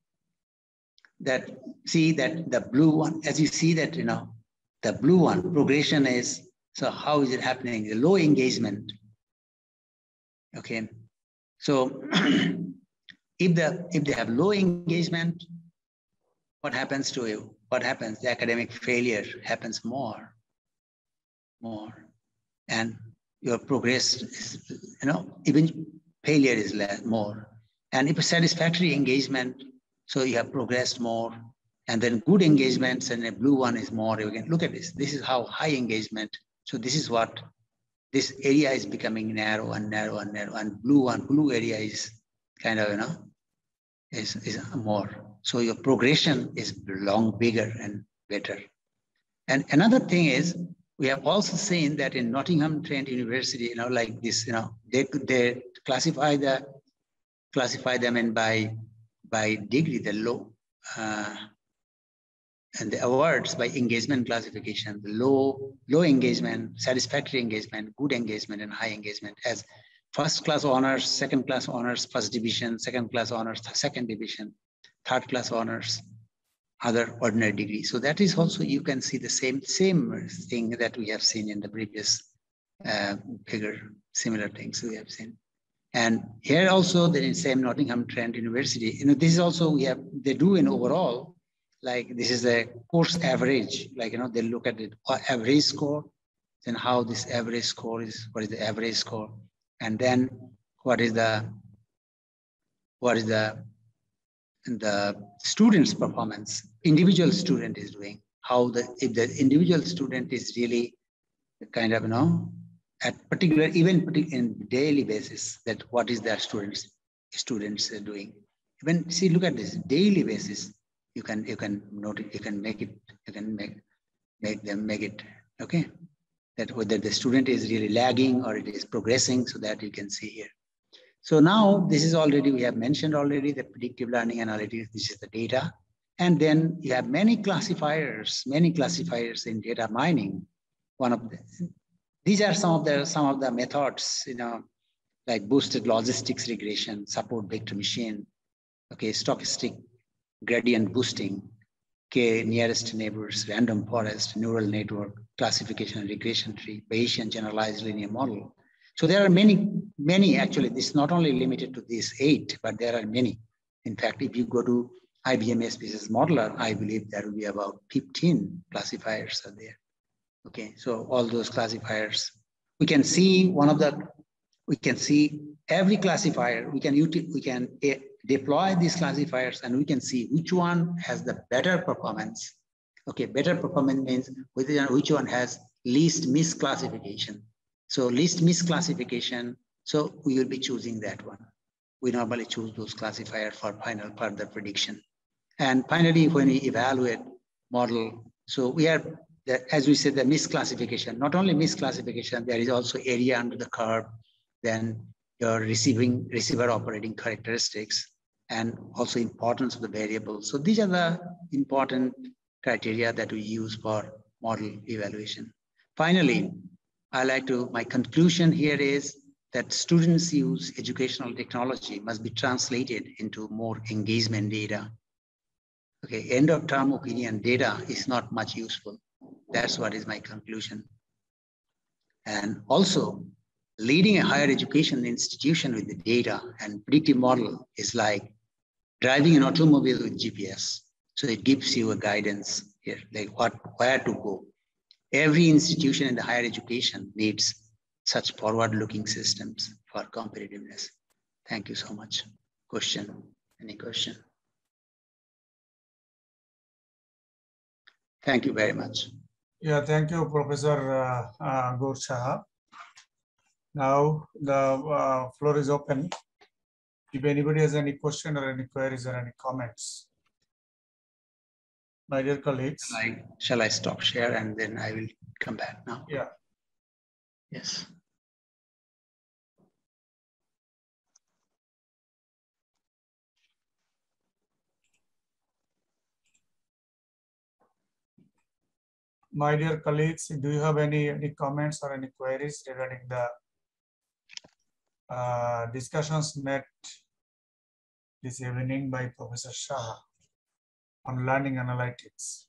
the blue one, as you see that the blue one progression is, so how is it happening? The low engagement. Okay, so if they have low engagement, what happens to you? What happens? The academic failure happens more, and your progress is, even failure is more. And if a satisfactory engagement, so you have progressed more, and then good engagements, and the blue one is more. You can look at this. This is how high engagement. So this is what this area is becoming narrow and narrow and narrow, and blue area is kind of is more. So your progression is bigger and better. And another thing is, we have also seen that in Nottingham Trent University, like this, they classify them in by degree, the low and the awards by engagement classification, the low engagement, satisfactory engagement, good engagement, and high engagement as first class honors, second class honors, first division, second class honors, second division, third class honors, other ordinary degree. So that is also, you can see the same thing that we have seen in the previous figure, similar things we have seen. And here also, there is same Nottingham Trent University. This is also, they do in overall, like this is a course average, like, they look at it, average score, then how this average score is, what is the average score? And then what is the student's performance, individual student is doing, if the individual student is really kind of, at particular, even in daily basis, that what is their students are doing. Even see, look at this daily basis. You can note it, you can make it, make it, okay? That whether the student is really lagging or it is progressing, so that you can see here. So now this is already, we have mentioned already the predictive learning analytics, this is the data. And then you have many classifiers in data mining. These are some of the methods, you know, like boosted logistics regression, support vector machine, okay, stochastic gradient boosting, K nearest neighbors, random forest, neural network, classification and regression tree, Bayesian generalized linear model. So there are many actually. This is not only limited to these 8, but there are many. In fact, if you go to IBM Species Modeler, I believe there will be about 15 classifiers are there. Okay, so all those classifiers, we can see every classifier. We can deploy these classifiers and we can see which one has the better performance. Okay, better performance means which one has least misclassification. So least misclassification, so we will be choosing that one. We normally choose those classifiers for final further prediction. And finally, when we evaluate model, so we have, as we said, the misclassification. Not only misclassification, there is also area under the curve, then your receiver operating characteristics, and also importance of the variable. So these are the important criteria that we use for model evaluation. Finally, my conclusion here is that students use educational technology must be translated into more engagement data. Okay, end of term opinion data is not much useful. That's what is my conclusion. And also, leading a higher education institution with the data and predictive model is like driving an automobile with GPS. So it gives you a guidance here, like where to go. Every institution in the higher education needs such forward-looking systems for competitiveness. Thank you so much. Question? Any question? Thank you very much. Yeah, thank you, Professor Gurshah. Now the floor is open. If anybody has any question or any queries or any comments. My dear colleagues. Shall I stop share and then I will come back now? Yeah. Yes. My dear colleagues, do you have any comments or any queries regarding the discussions made this evening by Professor Shah on learning analytics?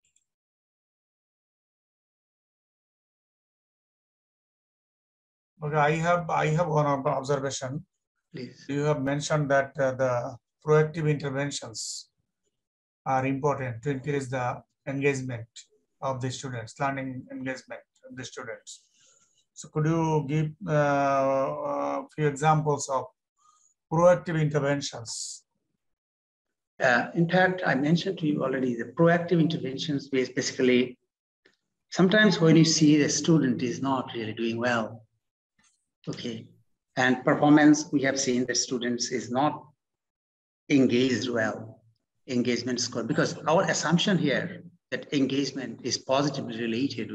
Okay, I have one observation. Please. You have mentioned that the proactive interventions are important to increase the engagement of the students, learning engagement of the students. So could you give a few examples of proactive interventions? In fact, I mentioned to you already, the proactive interventions basically, sometimes when you see the student is not really doing well, okay, and performance, we have seen the students is not engaged well, engagement score, because our assumption here that engagement is positively related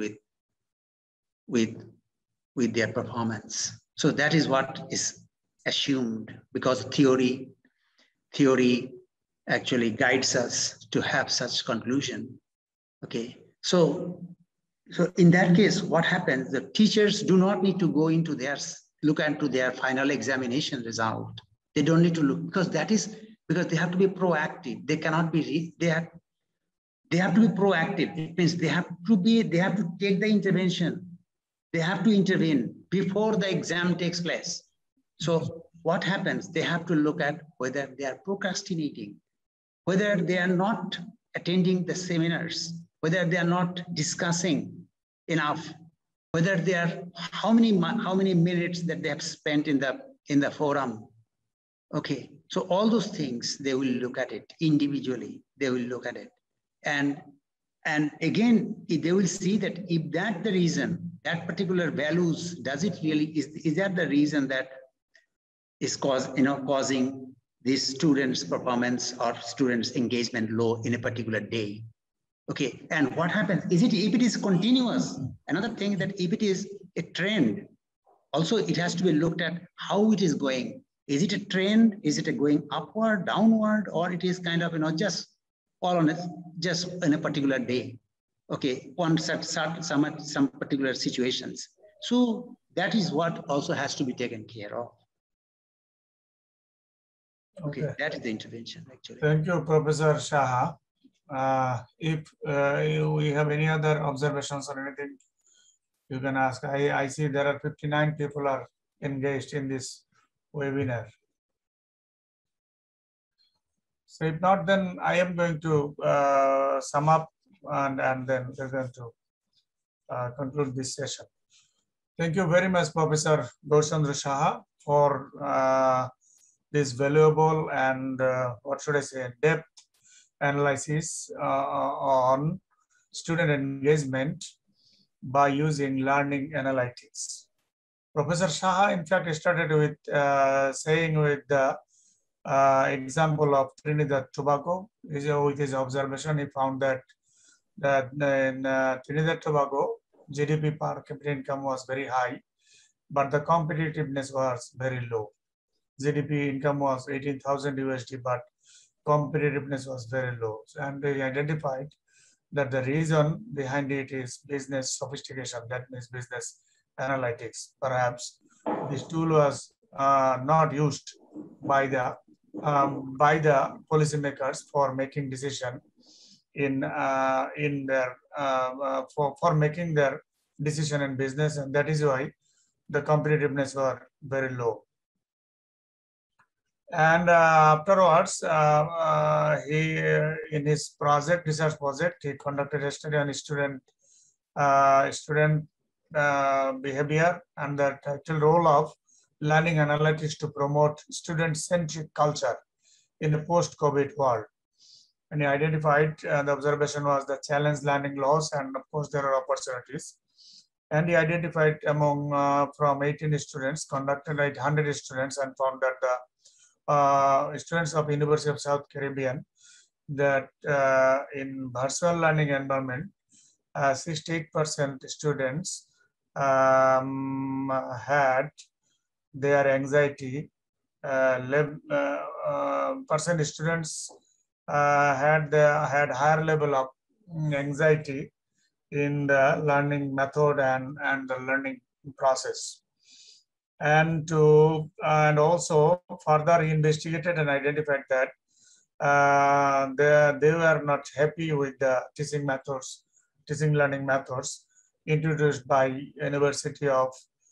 with their performance. So that is what is assumed, because theory actually guides us to have such conclusion. Okay, so in that case, what happens? The teachers do not need to go into look into their final examination result. They don't need to look, because they have to be proactive. They cannot be they have to be proactive. It means they have to take the intervention. They have to intervene before the exam takes place. So what happens? They have to look at whether they are procrastinating, whether they are not attending the seminars, whether they are not discussing enough, whether they are how many minutes that they have spent in the forum. Okay, so all those things, they will look at it individually. They will look at it, and again, they will see that if that the reason, that particular values, does it really is that the reason that is causing this student's performance or student's engagement low in a particular day. Okay, and what happens? If it is continuous, another thing that if it is a trend, also it has to be looked at how it is going. Is it a trend? Is it a going upward, downward, or it is kind of, just all on it, just in a particular day? Okay, on some particular situations. So that is what also has to be taken care of. Okay, that is the intervention actually. Thank you, Professor Shaha. If we have any other observations or anything, you can ask. I see there are 59 people are engaged in this webinar. So if not, then I am going to sum up and then we're going to conclude this session. Thank you very much, Professor Gaurchandra Shaha, for this valuable and what should I say, depth analysis on student engagement by using learning analytics. Professor Shaha, in fact, started with saying with the example of Trinidad Tobago. With his observation, he found that in Trinidad Tobago, GDP per capita income was very high, but the competitiveness was very low. GDP income was 18,000 USD, but competitiveness was very low. And they identified that the reason behind it is business sophistication, that means business analytics. Perhaps this tool was not used by the policymakers for making decision for making their decision in business, and that is why the competitiveness were very low. And afterwards, he in his research project, he conducted a study on student behavior and the actual role of learning analytics to promote student-centric culture in the post-COVID world. And he identified the observation was the challenge learning loss, and of course there are opportunities. And he identified among from 18 students, conducted 800 students, and found that the students of University of South Caribbean that in virtual learning environment, 68% students had their anxiety. Percent students had higher level of anxiety in the learning method and the learning process. And also further investigated and identified that they were not happy with the teaching learning methods introduced by University of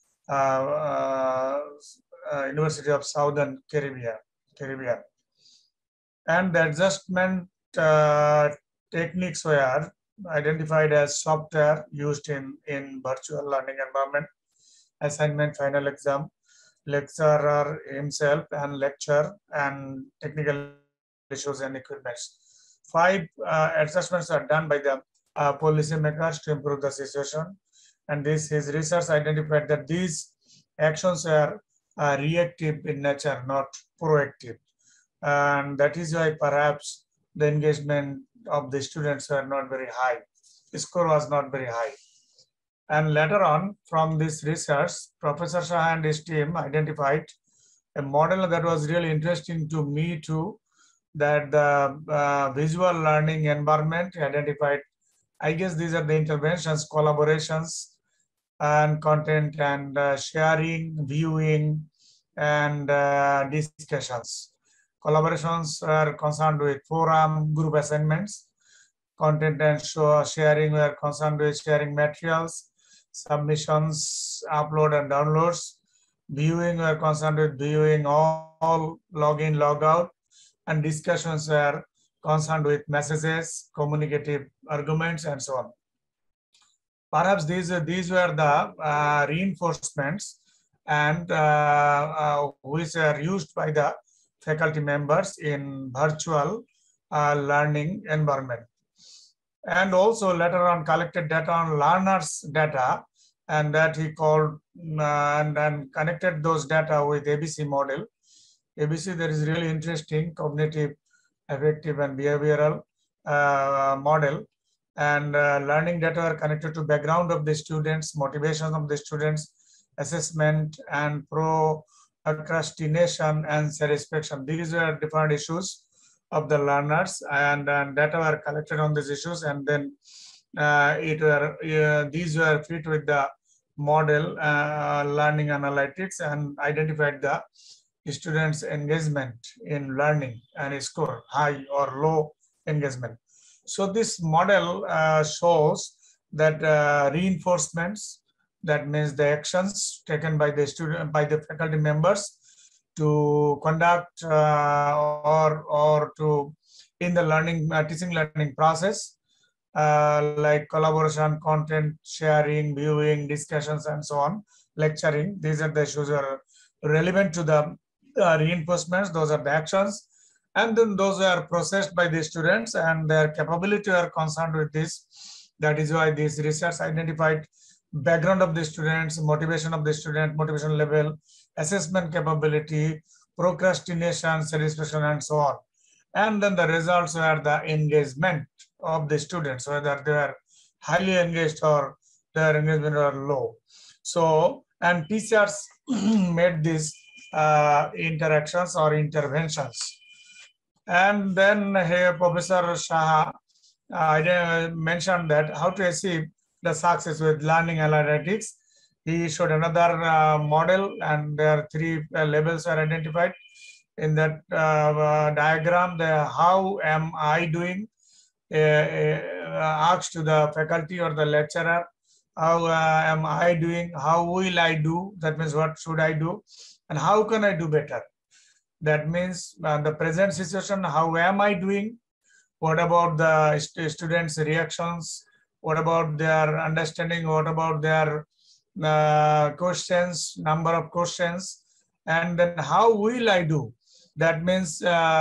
Southern Caribbean. And the adjustment techniques were identified as software used in virtual learning environment, assignment, final exam, lecturer himself and lecture, and technical issues and equipments. 5 adjustments are done by the policymakers to improve the situation. And his research identified that these actions are reactive in nature, not proactive. And that is why perhaps the engagement of the students were not very high. The score was not very high. And later on, from this research, Professor Shah and his team identified a model that was really interesting to me too, that the visual learning environment identified, I guess these are the interventions, collaborations, and content and sharing, viewing, and discussions. Collaborations are concerned with forum, group assignments. Content and sharing were concerned with sharing materials, submissions, upload and downloads. Viewing were concerned with viewing all login, logout, and discussions were concerned with messages, communicative arguments, and so on. Perhaps these were the reinforcements and which are used by the faculty members in virtual learning environment. And also later on collected data on learners' data, and that he called and connected those data with ABC model ABC, there is really interesting cognitive, affective, and behavioral model. And learning data are connected to background of the students, motivation of the students, assessment, and procrastination and satisfaction. These are different issues of the learners, and data were collected on these issues, and then these were fit with the model learning analytics and identified the students' engagement in learning and score high or low engagement. So this model shows that reinforcements, that means the actions taken by the student, by the faculty members to conduct or to in the learning teaching learning process, like collaboration, content sharing, viewing, discussions, and so on, lecturing. These are the issues are relevant to the reinforcements. Those are the actions, and then those are processed by the students, and their capability are concerned with this. That is why this research identified background of the students, motivation of the student, motivation level, assessment capability, procrastination, satisfaction, and so on. And then the results were the engagement of the students, whether they are highly engaged or their engagement are low. So, and teachers made these interactions or interventions. And then here Professor Shah mentioned that how to achieve the success with learning analytics. He showed another model, and there are three levels are identified in that diagram. The how am I doing asked to the faculty or the lecturer, how am I doing, how will I do, that means what should I do, and how can I do better. That means the present situation, how am I doing, what about the students' reactions, what about their understanding, what about their questions, number of questions, and then how will I do. That means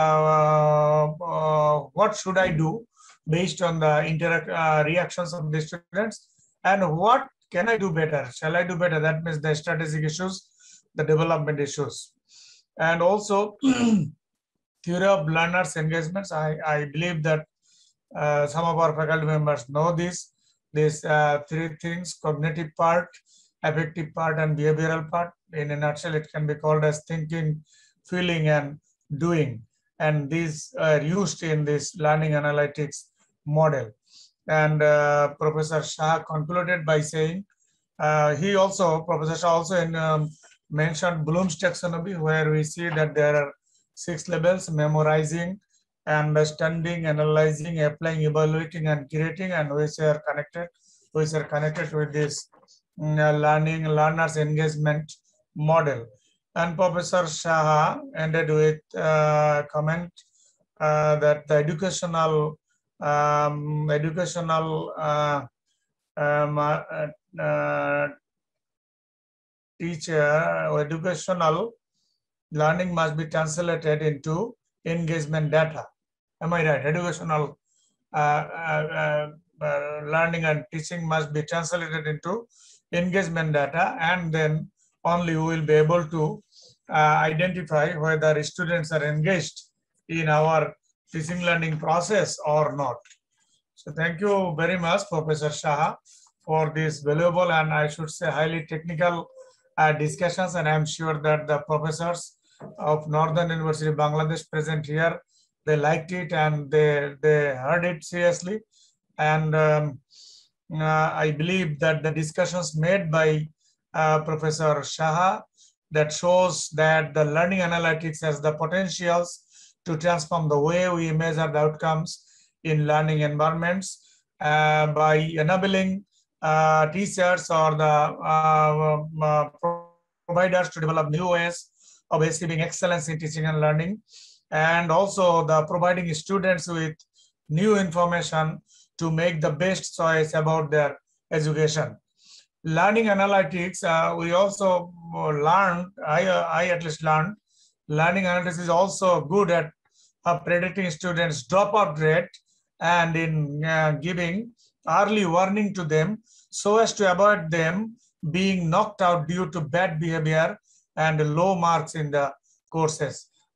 what should I do based on the reactions of the students, and what can I do better, shall I do better. That means the strategic issues, the development issues. And also theory of learners' engagements. I believe that some of our faculty members know this. These three things: cognitive part, affective part, and behavioral part. In a nutshell, it can be called as thinking, feeling, and doing. And these are used in this learning analytics model. And Professor Shah concluded by saying, Professor Shah also mentioned Bloom's taxonomy, where we see that there are 6 levels: memorizing, understanding, analyzing, applying, evaluating, and curating, and which are connected with this learners engagement model. And Professor Shah ended with comment that the educational teacher or educational learning must be translated into engagement data. Am I right? Educational learning and teaching must be translated into engagement data, and then only we will be able to identify whether students are engaged in our teaching learning process or not. So thank you very much, Professor Shah, for this valuable and I should say highly technical discussions. And I'm sure that the professors of Northern University Bangladesh present here, they liked it and they heard it seriously. And I believe that the discussions made by Professor Shah that shows that the learning analytics has the potentials to transform the way we measure the outcomes in learning environments by enabling teachers or the providers to develop new ways of achieving excellence in teaching and learning, and also the providing students with new information to make the best choice about their education. Learning analytics, we also learned, I at least learned, learning analytics is also good at predicting students' dropout rate and in giving early warning to them so as to avoid them being knocked out due to bad behavior and low marks in the courses.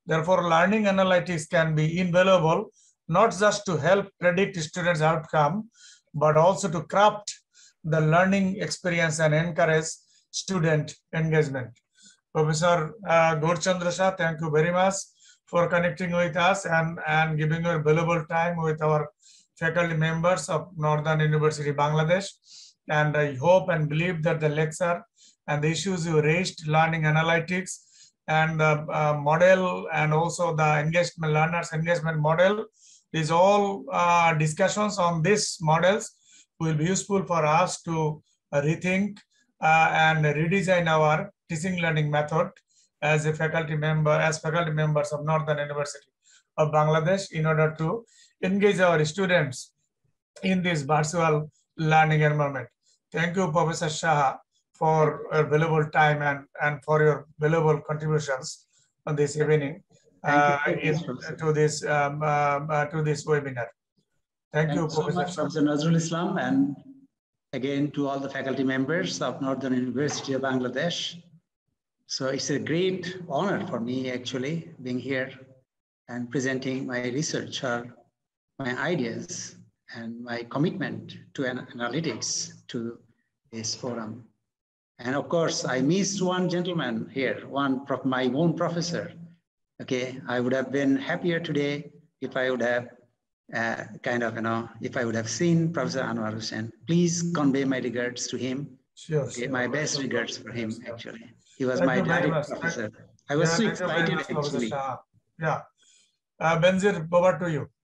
Therefore, learning analytics can be invaluable, not just to help predict students' outcome, but also to craft the learning experience and encourage student engagement. Professor Gaurchandra Shah, thank you very much for connecting with us and giving your valuable time with our faculty members of Northern University, Bangladesh. And I hope and believe that the lecture and the issues you raised, learning analytics, and the model, and also the engagement learners engagement model, is all discussions on these models will be useful for us to rethink and redesign our teaching learning method as a faculty member, as faculty members of Northern University of Bangladesh, in order to engage our students in this virtual learning environment. Thank you, Professor Shah, for your valuable time and for your valuable contributions on this evening to this webinar. Thank you so much, Professor Nazrul Islam, and again to all the faculty members of Northern University of Bangladesh. So it's a great honor for me actually being here and presenting my research or my ideas and my commitment to analytics to this forum. And of course, I missed one gentleman here, my own professor. Okay, I would have been happier today if I would have if I would have seen Professor Anwar Hussain. Please convey my regards to him. Sure, okay, sure. My best regards for him, actually. He was my direct professor. I was so excited, actually. Yeah. Benzir, over to you.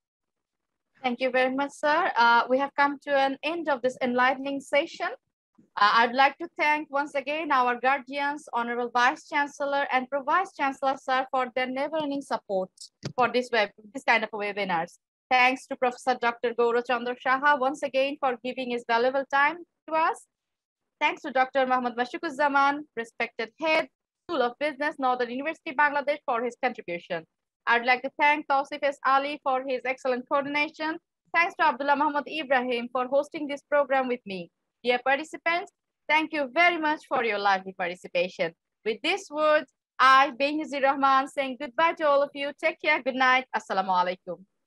Thank you very much, sir. We have come to an end of this enlightening session. I'd like to thank once again our guardians, Honorable Vice Chancellor and Pro-Vice Chancellor, sir, for their never-ending support for this kind of webinars. Thanks to Professor Dr. Gaurachandra Shah once again for giving his valuable time to us. Thanks to Dr. Muhammad Mashikuzaman, respected head, School of Business, Northern University, Bangladesh, for his contribution. I'd like to thank Tausif S. Ali for his excellent coordination. Thanks to Abdullah Muhammad Ibrahim for hosting this program with me. Dear participants, thank you very much for your lively participation. With these words, I, Benazir Rahman, saying goodbye to all of you. Take care. Good night. Assalamu alaikum.